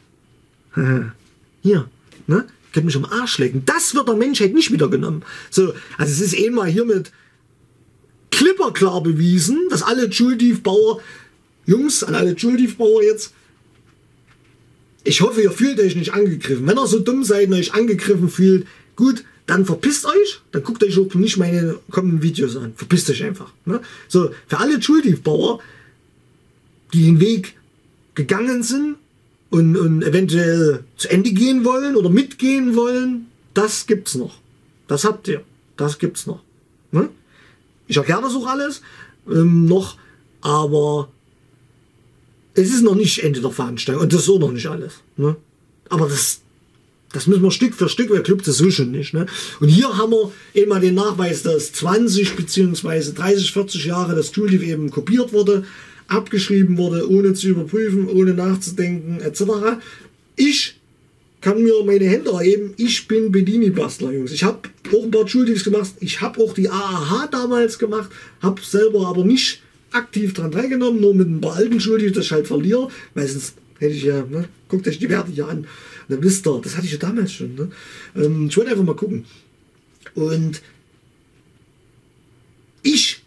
Hier, ne? Könnt mich am Arsch lecken. Das wird der Menschheit nicht wieder genommen. So, also es ist eh mal hiermit klipperklar bewiesen, dass alle Schultiefbauer, Jungs, an alle Schultiefbauer jetzt, ich hoffe, ihr fühlt euch nicht angegriffen. Wenn ihr so dumm seid und euch angegriffen fühlt, gut, dann verpisst euch, dann guckt euch auch nicht meine kommenden Videos an. Verpisst euch einfach. Ne? So, für alle Schultiefbauer, die den Weg gegangen sind und, und eventuell zu Ende gehen wollen oder mitgehen wollen, das gibt's noch. Das habt ihr. Das gibt's noch. Ne? Ich erkläre das auch alles ähm, noch, aber es ist noch nicht Ende der Veranstaltung und das ist auch noch nicht alles. Ne? Aber das, das müssen wir Stück für Stück, weil klappt das so schon nicht. Ne? Und hier haben wir eben mal den Nachweis, dass zwanzig bzw. dreißig, vierzig Jahre das Schultief eben kopiert wurde, abgeschrieben wurde, ohne zu überprüfen, ohne nachzudenken, et cetera. Ich kann mir meine Hände erheben, ich bin Bedini-Bastler, Jungs. Ich habe auch ein paar Schultiefs gemacht, ich habe auch die A A H damals gemacht, habe selber aber nicht aktiv dran teilgenommen, nur mit ein paar alten Schultiefs, das ich halt verliere, weil sonst hätte ich ja, ne, guckt euch die Werte hier an, dann wisst ihr, das hatte ich ja damals schon. Ne? Ähm, ich wollte einfach mal gucken. Und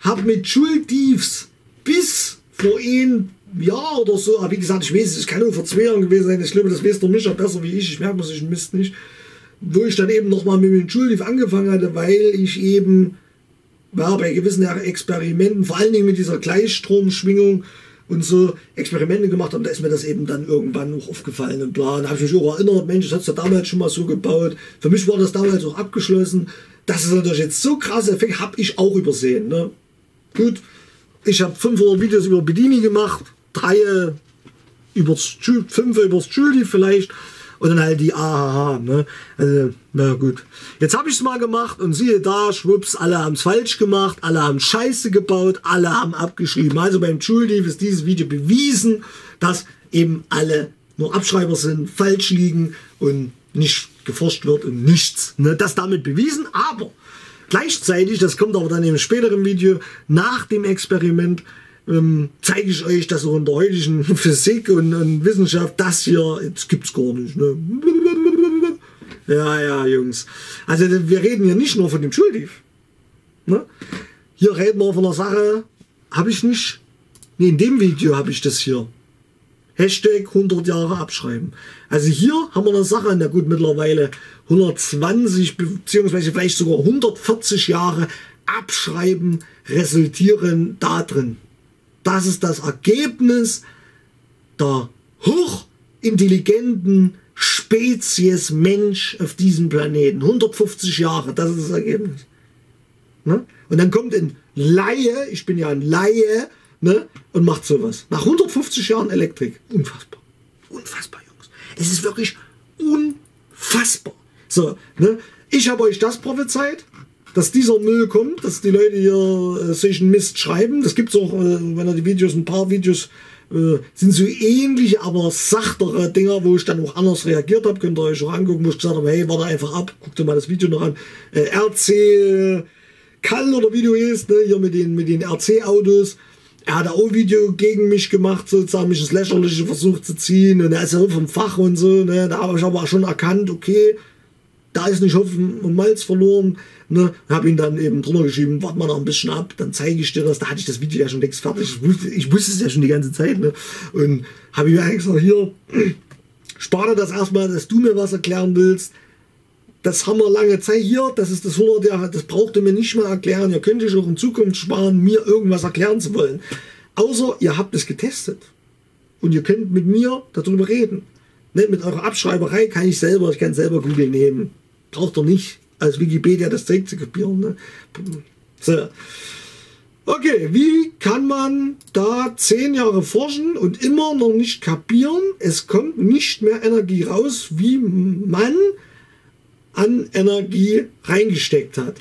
habe mit Schuldiefs bis vor ein Jahr oder so, aber wie gesagt, ich weiß, es kann nur vor zwei Jahren gewesen sein, ich glaube, das weiß der Mischa besser wie ich, ich merke mir solchen Mist nicht, wo ich dann eben nochmal mit dem Schuldief angefangen hatte, weil ich eben ja, bei gewissen Experimenten, vor allen Dingen mit dieser Gleichstromschwingung und so Experimente gemacht habe, da ist mir das eben dann irgendwann auch aufgefallen und klar, da habe ich mich auch erinnert, Mensch, das hat es ja damals schon mal so gebaut, für mich war das damals auch abgeschlossen, das ist natürlich jetzt so krass Effekt, habe ich auch übersehen, ne? Gut, ich habe fünfhundert Videos über Bedini gemacht, drei übers fünf übers Schuldief vielleicht und dann halt die A H H, ne? Also, na gut. Jetzt habe ich es mal gemacht und siehe da, schwupps, alle haben es falsch gemacht, alle haben Scheiße gebaut, alle haben abgeschrieben. Also beim Schuldief ist dieses Video bewiesen, dass eben alle nur Abschreiber sind, falsch liegen und nicht geforscht wird und nichts. Ne? Das damit bewiesen, aber gleichzeitig, das kommt aber dann im späteren Video, nach dem Experiment, ähm, zeige ich euch, dass auch in der heutigen Physik und, und Wissenschaft das hier, jetzt gibt es gar nicht. Ne? Ja, ja, Jungs. Also wir reden hier nicht nur von dem Schuldief. Ne? Hier reden wir von einer Sache, habe ich nicht, nee, in dem Video habe ich das hier. Hashtag hundert Jahre abschreiben. Also hier haben wir eine Sache, na gut, mittlerweile hundertzwanzig beziehungsweise vielleicht sogar hundertvierzig Jahre abschreiben resultieren da drin. Das ist das Ergebnis der hochintelligenten Spezies Mensch auf diesem Planeten. hundertfünfzig Jahre, das ist das Ergebnis. Ne? Und dann kommt ein Laie, ich bin ja ein Laie, ne? Und macht sowas. Nach hundertfünfzig Jahren Elektrik. Unfassbar. Unfassbar, Jungs. Es ist wirklich unfassbar. So, ne? Ich habe euch das prophezeit, dass dieser Müll kommt, dass die Leute hier äh, solchen Mist schreiben. Das gibt es auch, äh, wenn ihr die Videos, ein paar Videos äh, sind so ähnliche, aber sachtere Dinger, wo ich dann auch anders reagiert habe. Könnt ihr euch auch angucken, wo ich gesagt habe, hey, warte einfach ab, guckt ihr mal das Video noch an. Äh, R C Kall oder wie du ist, ne? Hier mit den, mit den R C-Autos. Er hat auch ein Video gegen mich gemacht, sozusagen mich ins Lächerliche versucht zu ziehen. Und er ist ja vom Fach und so. Ne? Da habe ich aber auch schon erkannt, okay, da ist nicht Hopfen und Malz verloren. Ne? Habe ihn dann eben drunter geschrieben, warte mal noch ein bisschen ab, dann zeige ich dir das. Da hatte ich das Video ja schon längst fertig. Ich wusste, ich wusste es ja schon die ganze Zeit. Ne? Und habe ihm eigentlich gesagt, hier, spare das erstmal, dass du mir was erklären willst. Das haben wir lange Zeit hier, das ist das hundert Jahre, das braucht ihr mir nicht mehr erklären. Ihr könnt euch auch in Zukunft sparen, mir irgendwas erklären zu wollen. Außer ihr habt es getestet. Und ihr könnt mit mir darüber reden. Ne, mit eurer Abschreiberei kann ich selber, ich kann selber Google nehmen. Braucht ihr nicht als Wikipedia das Zeug zu kopieren. Ne? So. Okay, wie kann man da zehn Jahre forschen und immer noch nicht kapieren? Es kommt nicht mehr Energie raus, wie man an Energie reingesteckt hat.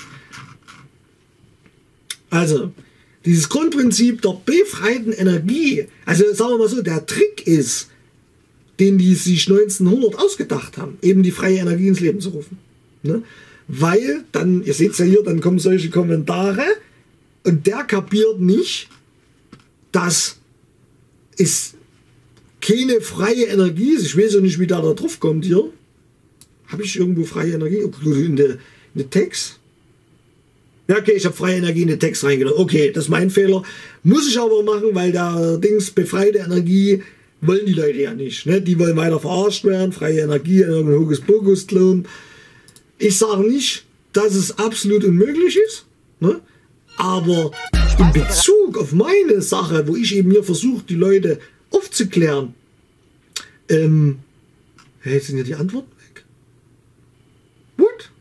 Also, dieses Grundprinzip der befreiten Energie, also sagen wir mal so, der Trick ist, den die sich neunzehnhundert ausgedacht haben, eben die freie Energie ins Leben zu rufen. Ne? Weil dann, ihr seht es ja hier, dann kommen solche Kommentare und der kapiert nicht, dass es keine freie Energie ist. Ich weiß ja nicht, wie der da drauf kommt hier. Habe ich irgendwo freie Energie? In den in Text? Ja, okay, ich habe freie Energie in den Text reingenommen. Okay, das ist mein Fehler. Muss ich aber machen, weil der Dings befreite Energie wollen die Leute ja nicht. Ne? Die wollen weiter verarscht werden, freie Energie, irgendein Hokuspokus glauben. Ich sage nicht, dass es absolut unmöglich ist. Ne? Aber in Bezug auf meine Sache, wo ich eben hier versuche, die Leute aufzuklären, ähm, hey, jetzt sind ja die Antworten weg. What?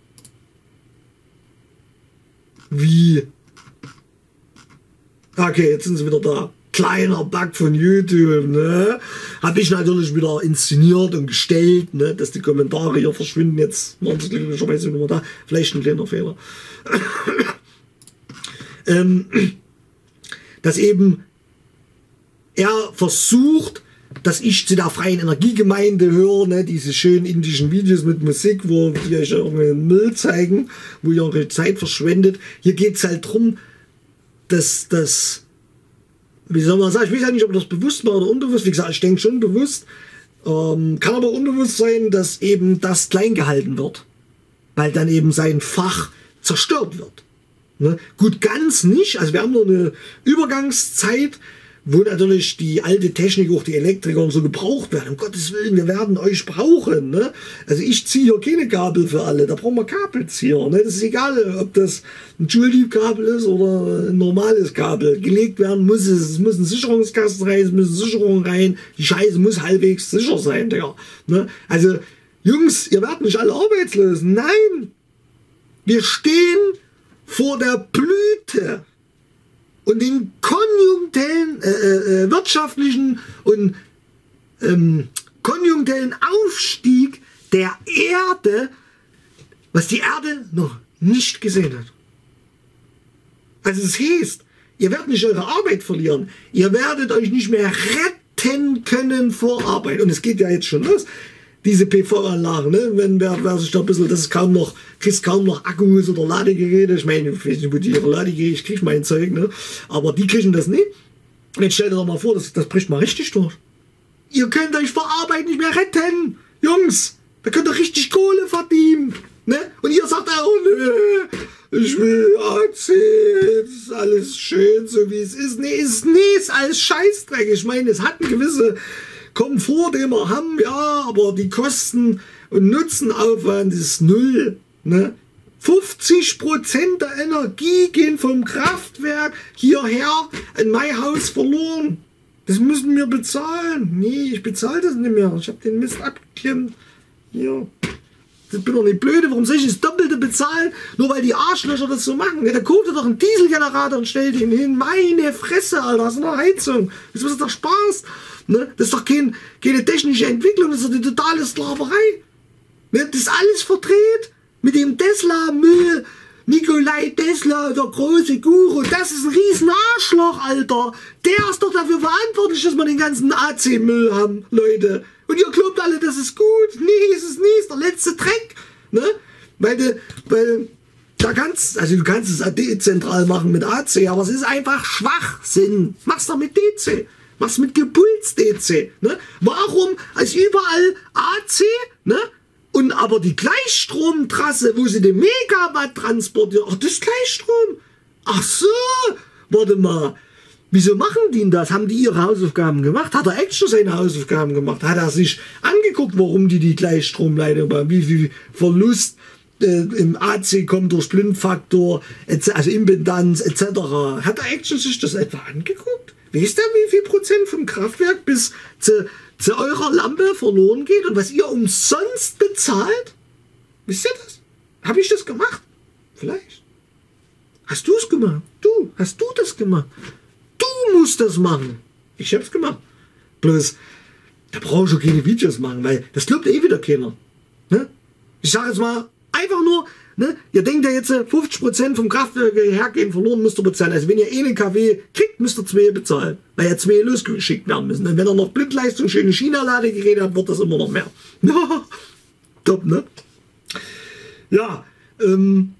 Wie? Okay, jetzt sind sie wieder da. Kleiner Bug von YouTube, ne? Habe ich natürlich wieder inszeniert und gestellt, ne? Dass die Kommentare hier verschwinden. Jetzt waren sie glücklicherweise nicht mehr da. Vielleicht ein kleiner Fehler. ähm, dass eben er versucht, dass ich zu der freien Energiegemeinde höre, ne? Diese schönen indischen Videos mit Musik, wo die euch irgendeinen Müll zeigen, wo ihr eure Zeit verschwendet. Hier geht es halt darum, dass das, wie soll man sagen, ich weiß ja nicht, ob das bewusst war oder unbewusst, wie gesagt, ich denke schon bewusst, ähm, kann aber unbewusst sein, dass eben das klein gehalten wird, weil dann eben sein Fach zerstört wird. Ne? Gut, ganz nicht. Also wir haben nur eine Übergangszeit, wo natürlich die alte Technik, auch die Elektriker und so gebraucht werden. Um Gottes Willen, wir werden euch brauchen. Ne? Also ich ziehe hier keine Kabel für alle, da brauchen wir Kabelzieher. Ne? Das ist egal, ob das ein Joule-Kabel ist oder ein normales Kabel. Gelegt werden muss es, es muss ein Sicherungskasten rein, es müssen Sicherungen rein. Die Scheiße muss halbwegs sicher sein, Digga. Ne? Also, Jungs, ihr werdet nicht alle arbeitslos. Nein! Wir stehen vor der Blüte und den konjunkturellen, äh, äh, wirtschaftlichen und ähm, konjunkturellen Aufstieg der Erde, was die Erde noch nicht gesehen hat. Also es heißt, ihr werdet nicht eure Arbeit verlieren, ihr werdet euch nicht mehr retten können vor Arbeit. Und es geht ja jetzt schon los. Diese P V-Anlagen, ne? Wenn wer, wer sich da ein bisschen, das ist kaum noch, kriegst kaum noch Akkus oder Ladegeräte. Ich meine, ich weiß nicht, wo die ihre Ladegeräte, ich krieg mein Zeug, ne? Aber die kriegen das nicht. Jetzt stellt euch doch mal vor, das, das bricht mal richtig durch. Ihr könnt euch vor Arbeit nicht mehr retten, Jungs. Da könnt ihr richtig Kohle verdienen, ne? Und ihr sagt auch, ne, ich will A C, das ist alles schön, so wie es ist. Nee, ist nee, ist alles Scheißdreck. Ich meine, es hat eine gewisse Komfort, den wir haben, ja, aber die Kosten- und Nutzenaufwand ist null. Ne? fünfzig Prozent der Energie gehen vom Kraftwerk hierher in mein Haus verloren. Das müssen wir bezahlen. Nee, ich bezahle das nicht mehr. Ich habe den Mist abgeklemmt. Hier. Das bin doch nicht blöde. Warum soll ich das Doppelte bezahlen? Nur weil die Arschlöcher das so machen. Ja, da kauft ihr doch einen Dieselgenerator und stellt ihn hin. Meine Fresse, Alter. Das ist eine Heizung. Das ist doch Spaß. Ne? Das ist doch kein, keine technische Entwicklung. Das ist doch die totale Sklaverei. Ne? Das ist alles verdreht. Mit dem Tesla-Müll. Nikolai Tesla, der große Guru. Das ist ein riesen Arschloch, Alter. Der ist doch dafür verantwortlich, dass wir den ganzen A C-Müll haben, Leute. Und ihr glaubt alle, das ist gut. Nee, ist es nicht. Ist der letzte Dreck. Ne? Weil, de, weil da kannst, also du kannst es dezentral machen mit A C, aber es ist einfach Schwachsinn. Mach's doch mit D C. Mach's mit Gepuls-D C. Ne? Warum ist überall A C, ne? Und aber die Gleichstromtrasse, wo sie den Megawatt transportieren, ach, das ist Gleichstrom. Ach so, warte mal. Wieso machen die denn das? Haben die ihre Hausaufgaben gemacht? Hat der Action seine Hausaufgaben gemacht? Hat er sich angeguckt, warum die die Gleichstromleitung haben? Wie viel Verlust äh, im A C kommt durch Blindfaktor, also Impedanz et cetera. Hat der Action sich das etwa angeguckt? Wisst ihr, wie viel Prozent vom Kraftwerk bis zu, zu eurer Lampe verloren geht und was ihr umsonst bezahlt? Wisst ihr das? Habe ich das gemacht? Vielleicht. Hast du es gemacht? Du, hast du das gemacht? Du musst das machen. Ich hab's gemacht. Bloß, da brauche ich auch keine Videos machen, weil das glaubt eh wieder keiner. Ne? Ich sage jetzt mal, einfach nur, ne? Ihr denkt ja jetzt, fünfzig Prozent vom Kraftwerk hergehen verloren müsst ihr bezahlen. Also wenn ihr einen K W kriegt, müsst ihr zwei bezahlen. Weil ja zwei losgeschickt werden müssen. Und wenn ihr noch Blindleistung, schöne China-Ladegeräte habt, wird das immer noch mehr. Top, ne? Ja, ähm...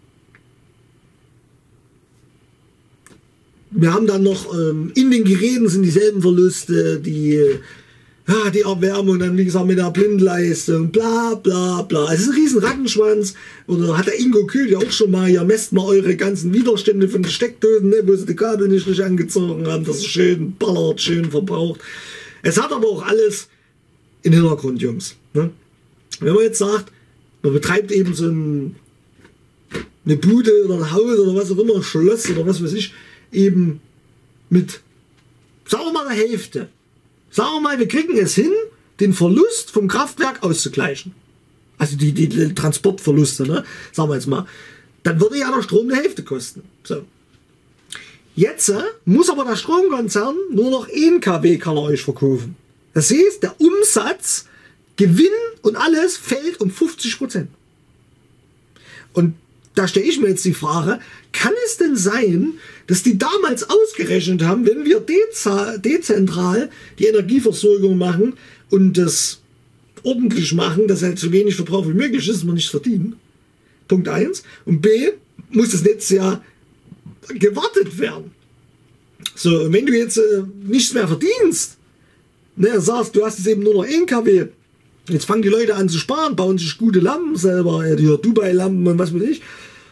wir haben dann noch, ähm, in den Geräten sind dieselben Verluste, die, ja, die Erwärmung, dann wie gesagt mit der Blindleistung, bla bla bla. Es ist ein riesen Rattenschwanz. Oder hat der Ingo Kühl ja auch schon mal, ja, messt mal eure ganzen Widerstände von den Steckdosen, ne, wo sie die Kabel nicht richtig angezogen haben, das ist schön ballert, schön verbraucht. Es hat aber auch alles im Hintergrund, Jungs. Ne? Wenn man jetzt sagt, man betreibt eben so ein, eine Bude oder ein Haus oder was auch immer, ein Schloss oder was weiß ich, eben mit, sagen wir mal, der Hälfte. Sagen wir mal, wir kriegen es hin, den Verlust vom Kraftwerk auszugleichen. Also die, die, die Transportverluste, ne? Sagen wir jetzt mal. Dann würde ja der Strom die Hälfte kosten. So. Jetzt äh, muss aber der Stromkonzern nur noch ein K W kann er euch verkaufen. Das heißt, der Umsatz, Gewinn und alles fällt um fünfzig Prozent. Und da stelle ich mir jetzt die Frage, kann es denn sein, dass die damals ausgerechnet haben, wenn wir dezentral die Energieversorgung machen und das ordentlich machen, dass halt so wenig Verbrauch wie möglich ist, man nicht verdienen. Punkt eins. Und B, muss das Netz ja gewartet werden. So, und wenn du jetzt äh, nichts mehr verdienst, ne, sagst, du hast jetzt eben nur noch ein K W, jetzt fangen die Leute an zu sparen, bauen sich gute Lampen selber, die Dubai-Lampen und was weiß ich.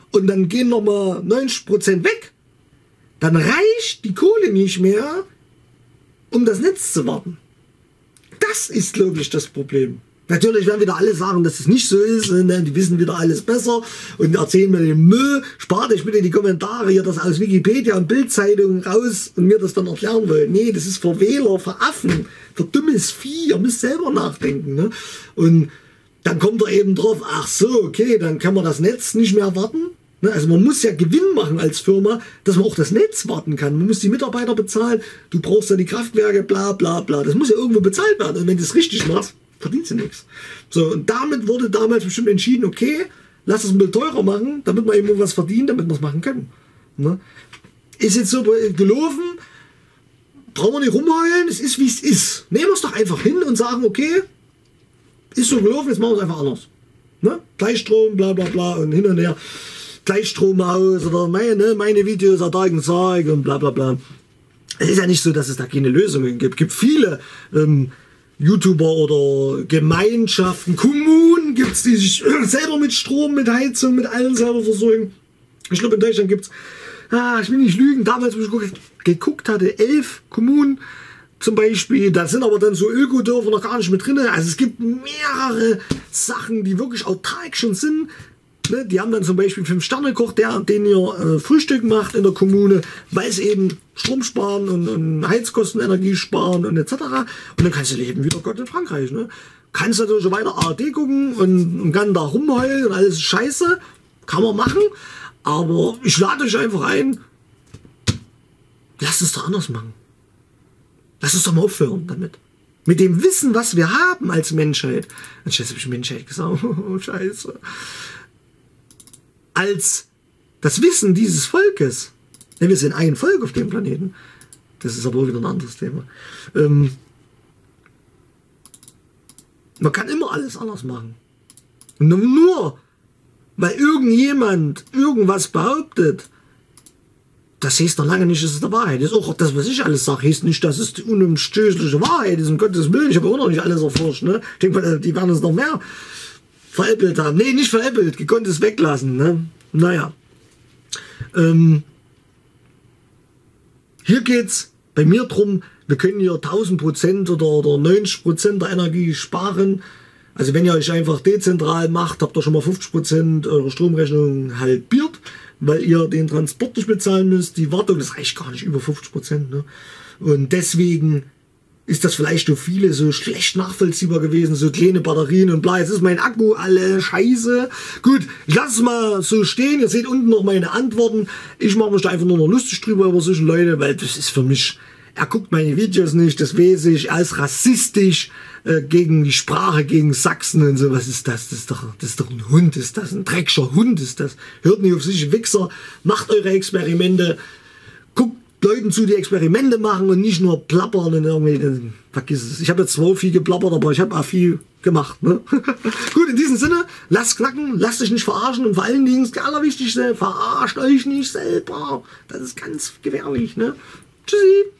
und dann gehen nochmal neunzig Prozent weg, dann reicht die Kohle nicht mehr, um das Netz zu warten. Das ist, glaube ich, das Problem. Natürlich werden wieder alle sagen, dass es nicht so ist, und die wissen wieder alles besser und erzählen mir den Müll. Spart euch bitte die Kommentare hier, das aus Wikipedia und Bildzeitung raus und mir das dann erklären wollen. Nee, das ist für Wähler, für Affen, für dummes Vieh, ihr müsst selber nachdenken. Ne? Und dann kommt er eben drauf, ach so, okay, dann kann man das Netz nicht mehr warten. Ne? Also man muss ja Gewinn machen als Firma, dass man auch das Netz warten kann. Man muss die Mitarbeiter bezahlen, du brauchst ja die Kraftwerke, bla bla bla. Das muss ja irgendwo bezahlt werden. Und wenn du es richtig machst, verdient sie nichts. So, und damit wurde damals bestimmt entschieden, okay, lass es ein bisschen teurer machen, damit wir eben was verdienen, damit wir es machen können. Ne? Ist jetzt so gelaufen, brauchen wir nicht rumheulen, es ist wie es ist. Nehmen wir es doch einfach hin und sagen, okay, ist so gelaufen, jetzt machen wir es einfach anders. Ne? Gleichstrom, bla bla bla und hin und her. Gleichstrom aus oder meine, meine Videos erzeugen Zeug und bla bla bla. Es ist ja nicht so, dass es da keine Lösungen gibt. Es gibt viele ähm, YouTuber oder Gemeinschaften, Kommunen gibt es, die sich selber mit Strom, mit Heizung, mit allem selber versorgen. Ich glaube, in Deutschland gibt es, ah, ich will nicht lügen, damals, wo ich geguckt hatte, elf Kommunen zum Beispiel. Da sind aber dann so Ökodörfer noch gar nicht mit drin. Also es gibt mehrere Sachen, die wirklich autark schon sind. Ne? Die haben dann zum Beispiel Fünf-Sterne-Koch, der, den ihr äh, Frühstück macht in der Kommune, weil es eben Strom sparen und, und Heizkosten, Energie sparen und et cetera. Und dann kannst du leben wie der Gott in Frankreich. Ne? Kannst natürlich so weiter A R D gucken und, und kann da rumheulen und alles Scheiße. Kann man machen. Aber ich lade euch einfach ein, lasst es doch anders machen. Lass uns doch mal aufhören damit. Mit dem Wissen, was wir haben als Menschheit. Scheiße, habe ich Menschheit gesagt. Oh, scheiße. Als das Wissen dieses Volkes. Denn wir sind ein Volk auf dem Planeten. Das ist aber wieder ein anderes Thema. Ähm, man kann immer alles anders machen. Und nur, weil irgendjemand irgendwas behauptet, das heißt noch lange nicht, dass es der Wahrheit ist. Auch das, was ich alles sage, heißt nicht, dass es die unumstößliche Wahrheit ist. Um Gottes Willen, ich habe auch noch nicht alles erforscht. Ne? Ich denke mal, die werden es noch mehr veräppelt haben. Nee, nicht veräppelt, gekonnt es weglassen. Ne? Naja. Ähm, hier geht es bei mir drum, wir können hier tausend Prozent oder, oder neunzig Prozent der Energie sparen. Also wenn ihr euch einfach dezentral macht, habt ihr schon mal fünfzig Prozent eurer Stromrechnung halbiert, weil ihr den Transport nicht bezahlen müsst. Die Wartung, das reicht gar nicht, über fünfzig Prozent. Ne? Und deswegen ist das vielleicht für viele so schlecht nachvollziehbar gewesen, so kleine Batterien und bla. Jetzt ist mein Akku alle scheiße. Gut, ich lasse es mal so stehen. Ihr seht unten noch meine Antworten. Ich mache mich da einfach nur noch lustig drüber über solche Leute, weil das ist für mich... Er guckt meine Videos nicht, das weiß ich, er ist rassistisch äh, gegen die Sprache, gegen Sachsen und so. Was ist das? Das ist doch, das ist doch ein Hund, ist das? Ein dreckiger Hund ist das. Hört nicht auf sich, Wichser, macht eure Experimente, guckt Leuten zu, die Experimente machen und nicht nur plappern und irgendwie, vergiss es. Ich habe jetzt zwar viel geplappert, aber ich habe auch viel gemacht. Ne? Gut, in diesem Sinne, lasst knacken, lasst euch nicht verarschen und vor allen Dingen das Allerwichtigste, verarscht euch nicht selber. Das ist ganz gefährlich. Ne? Tschüssi.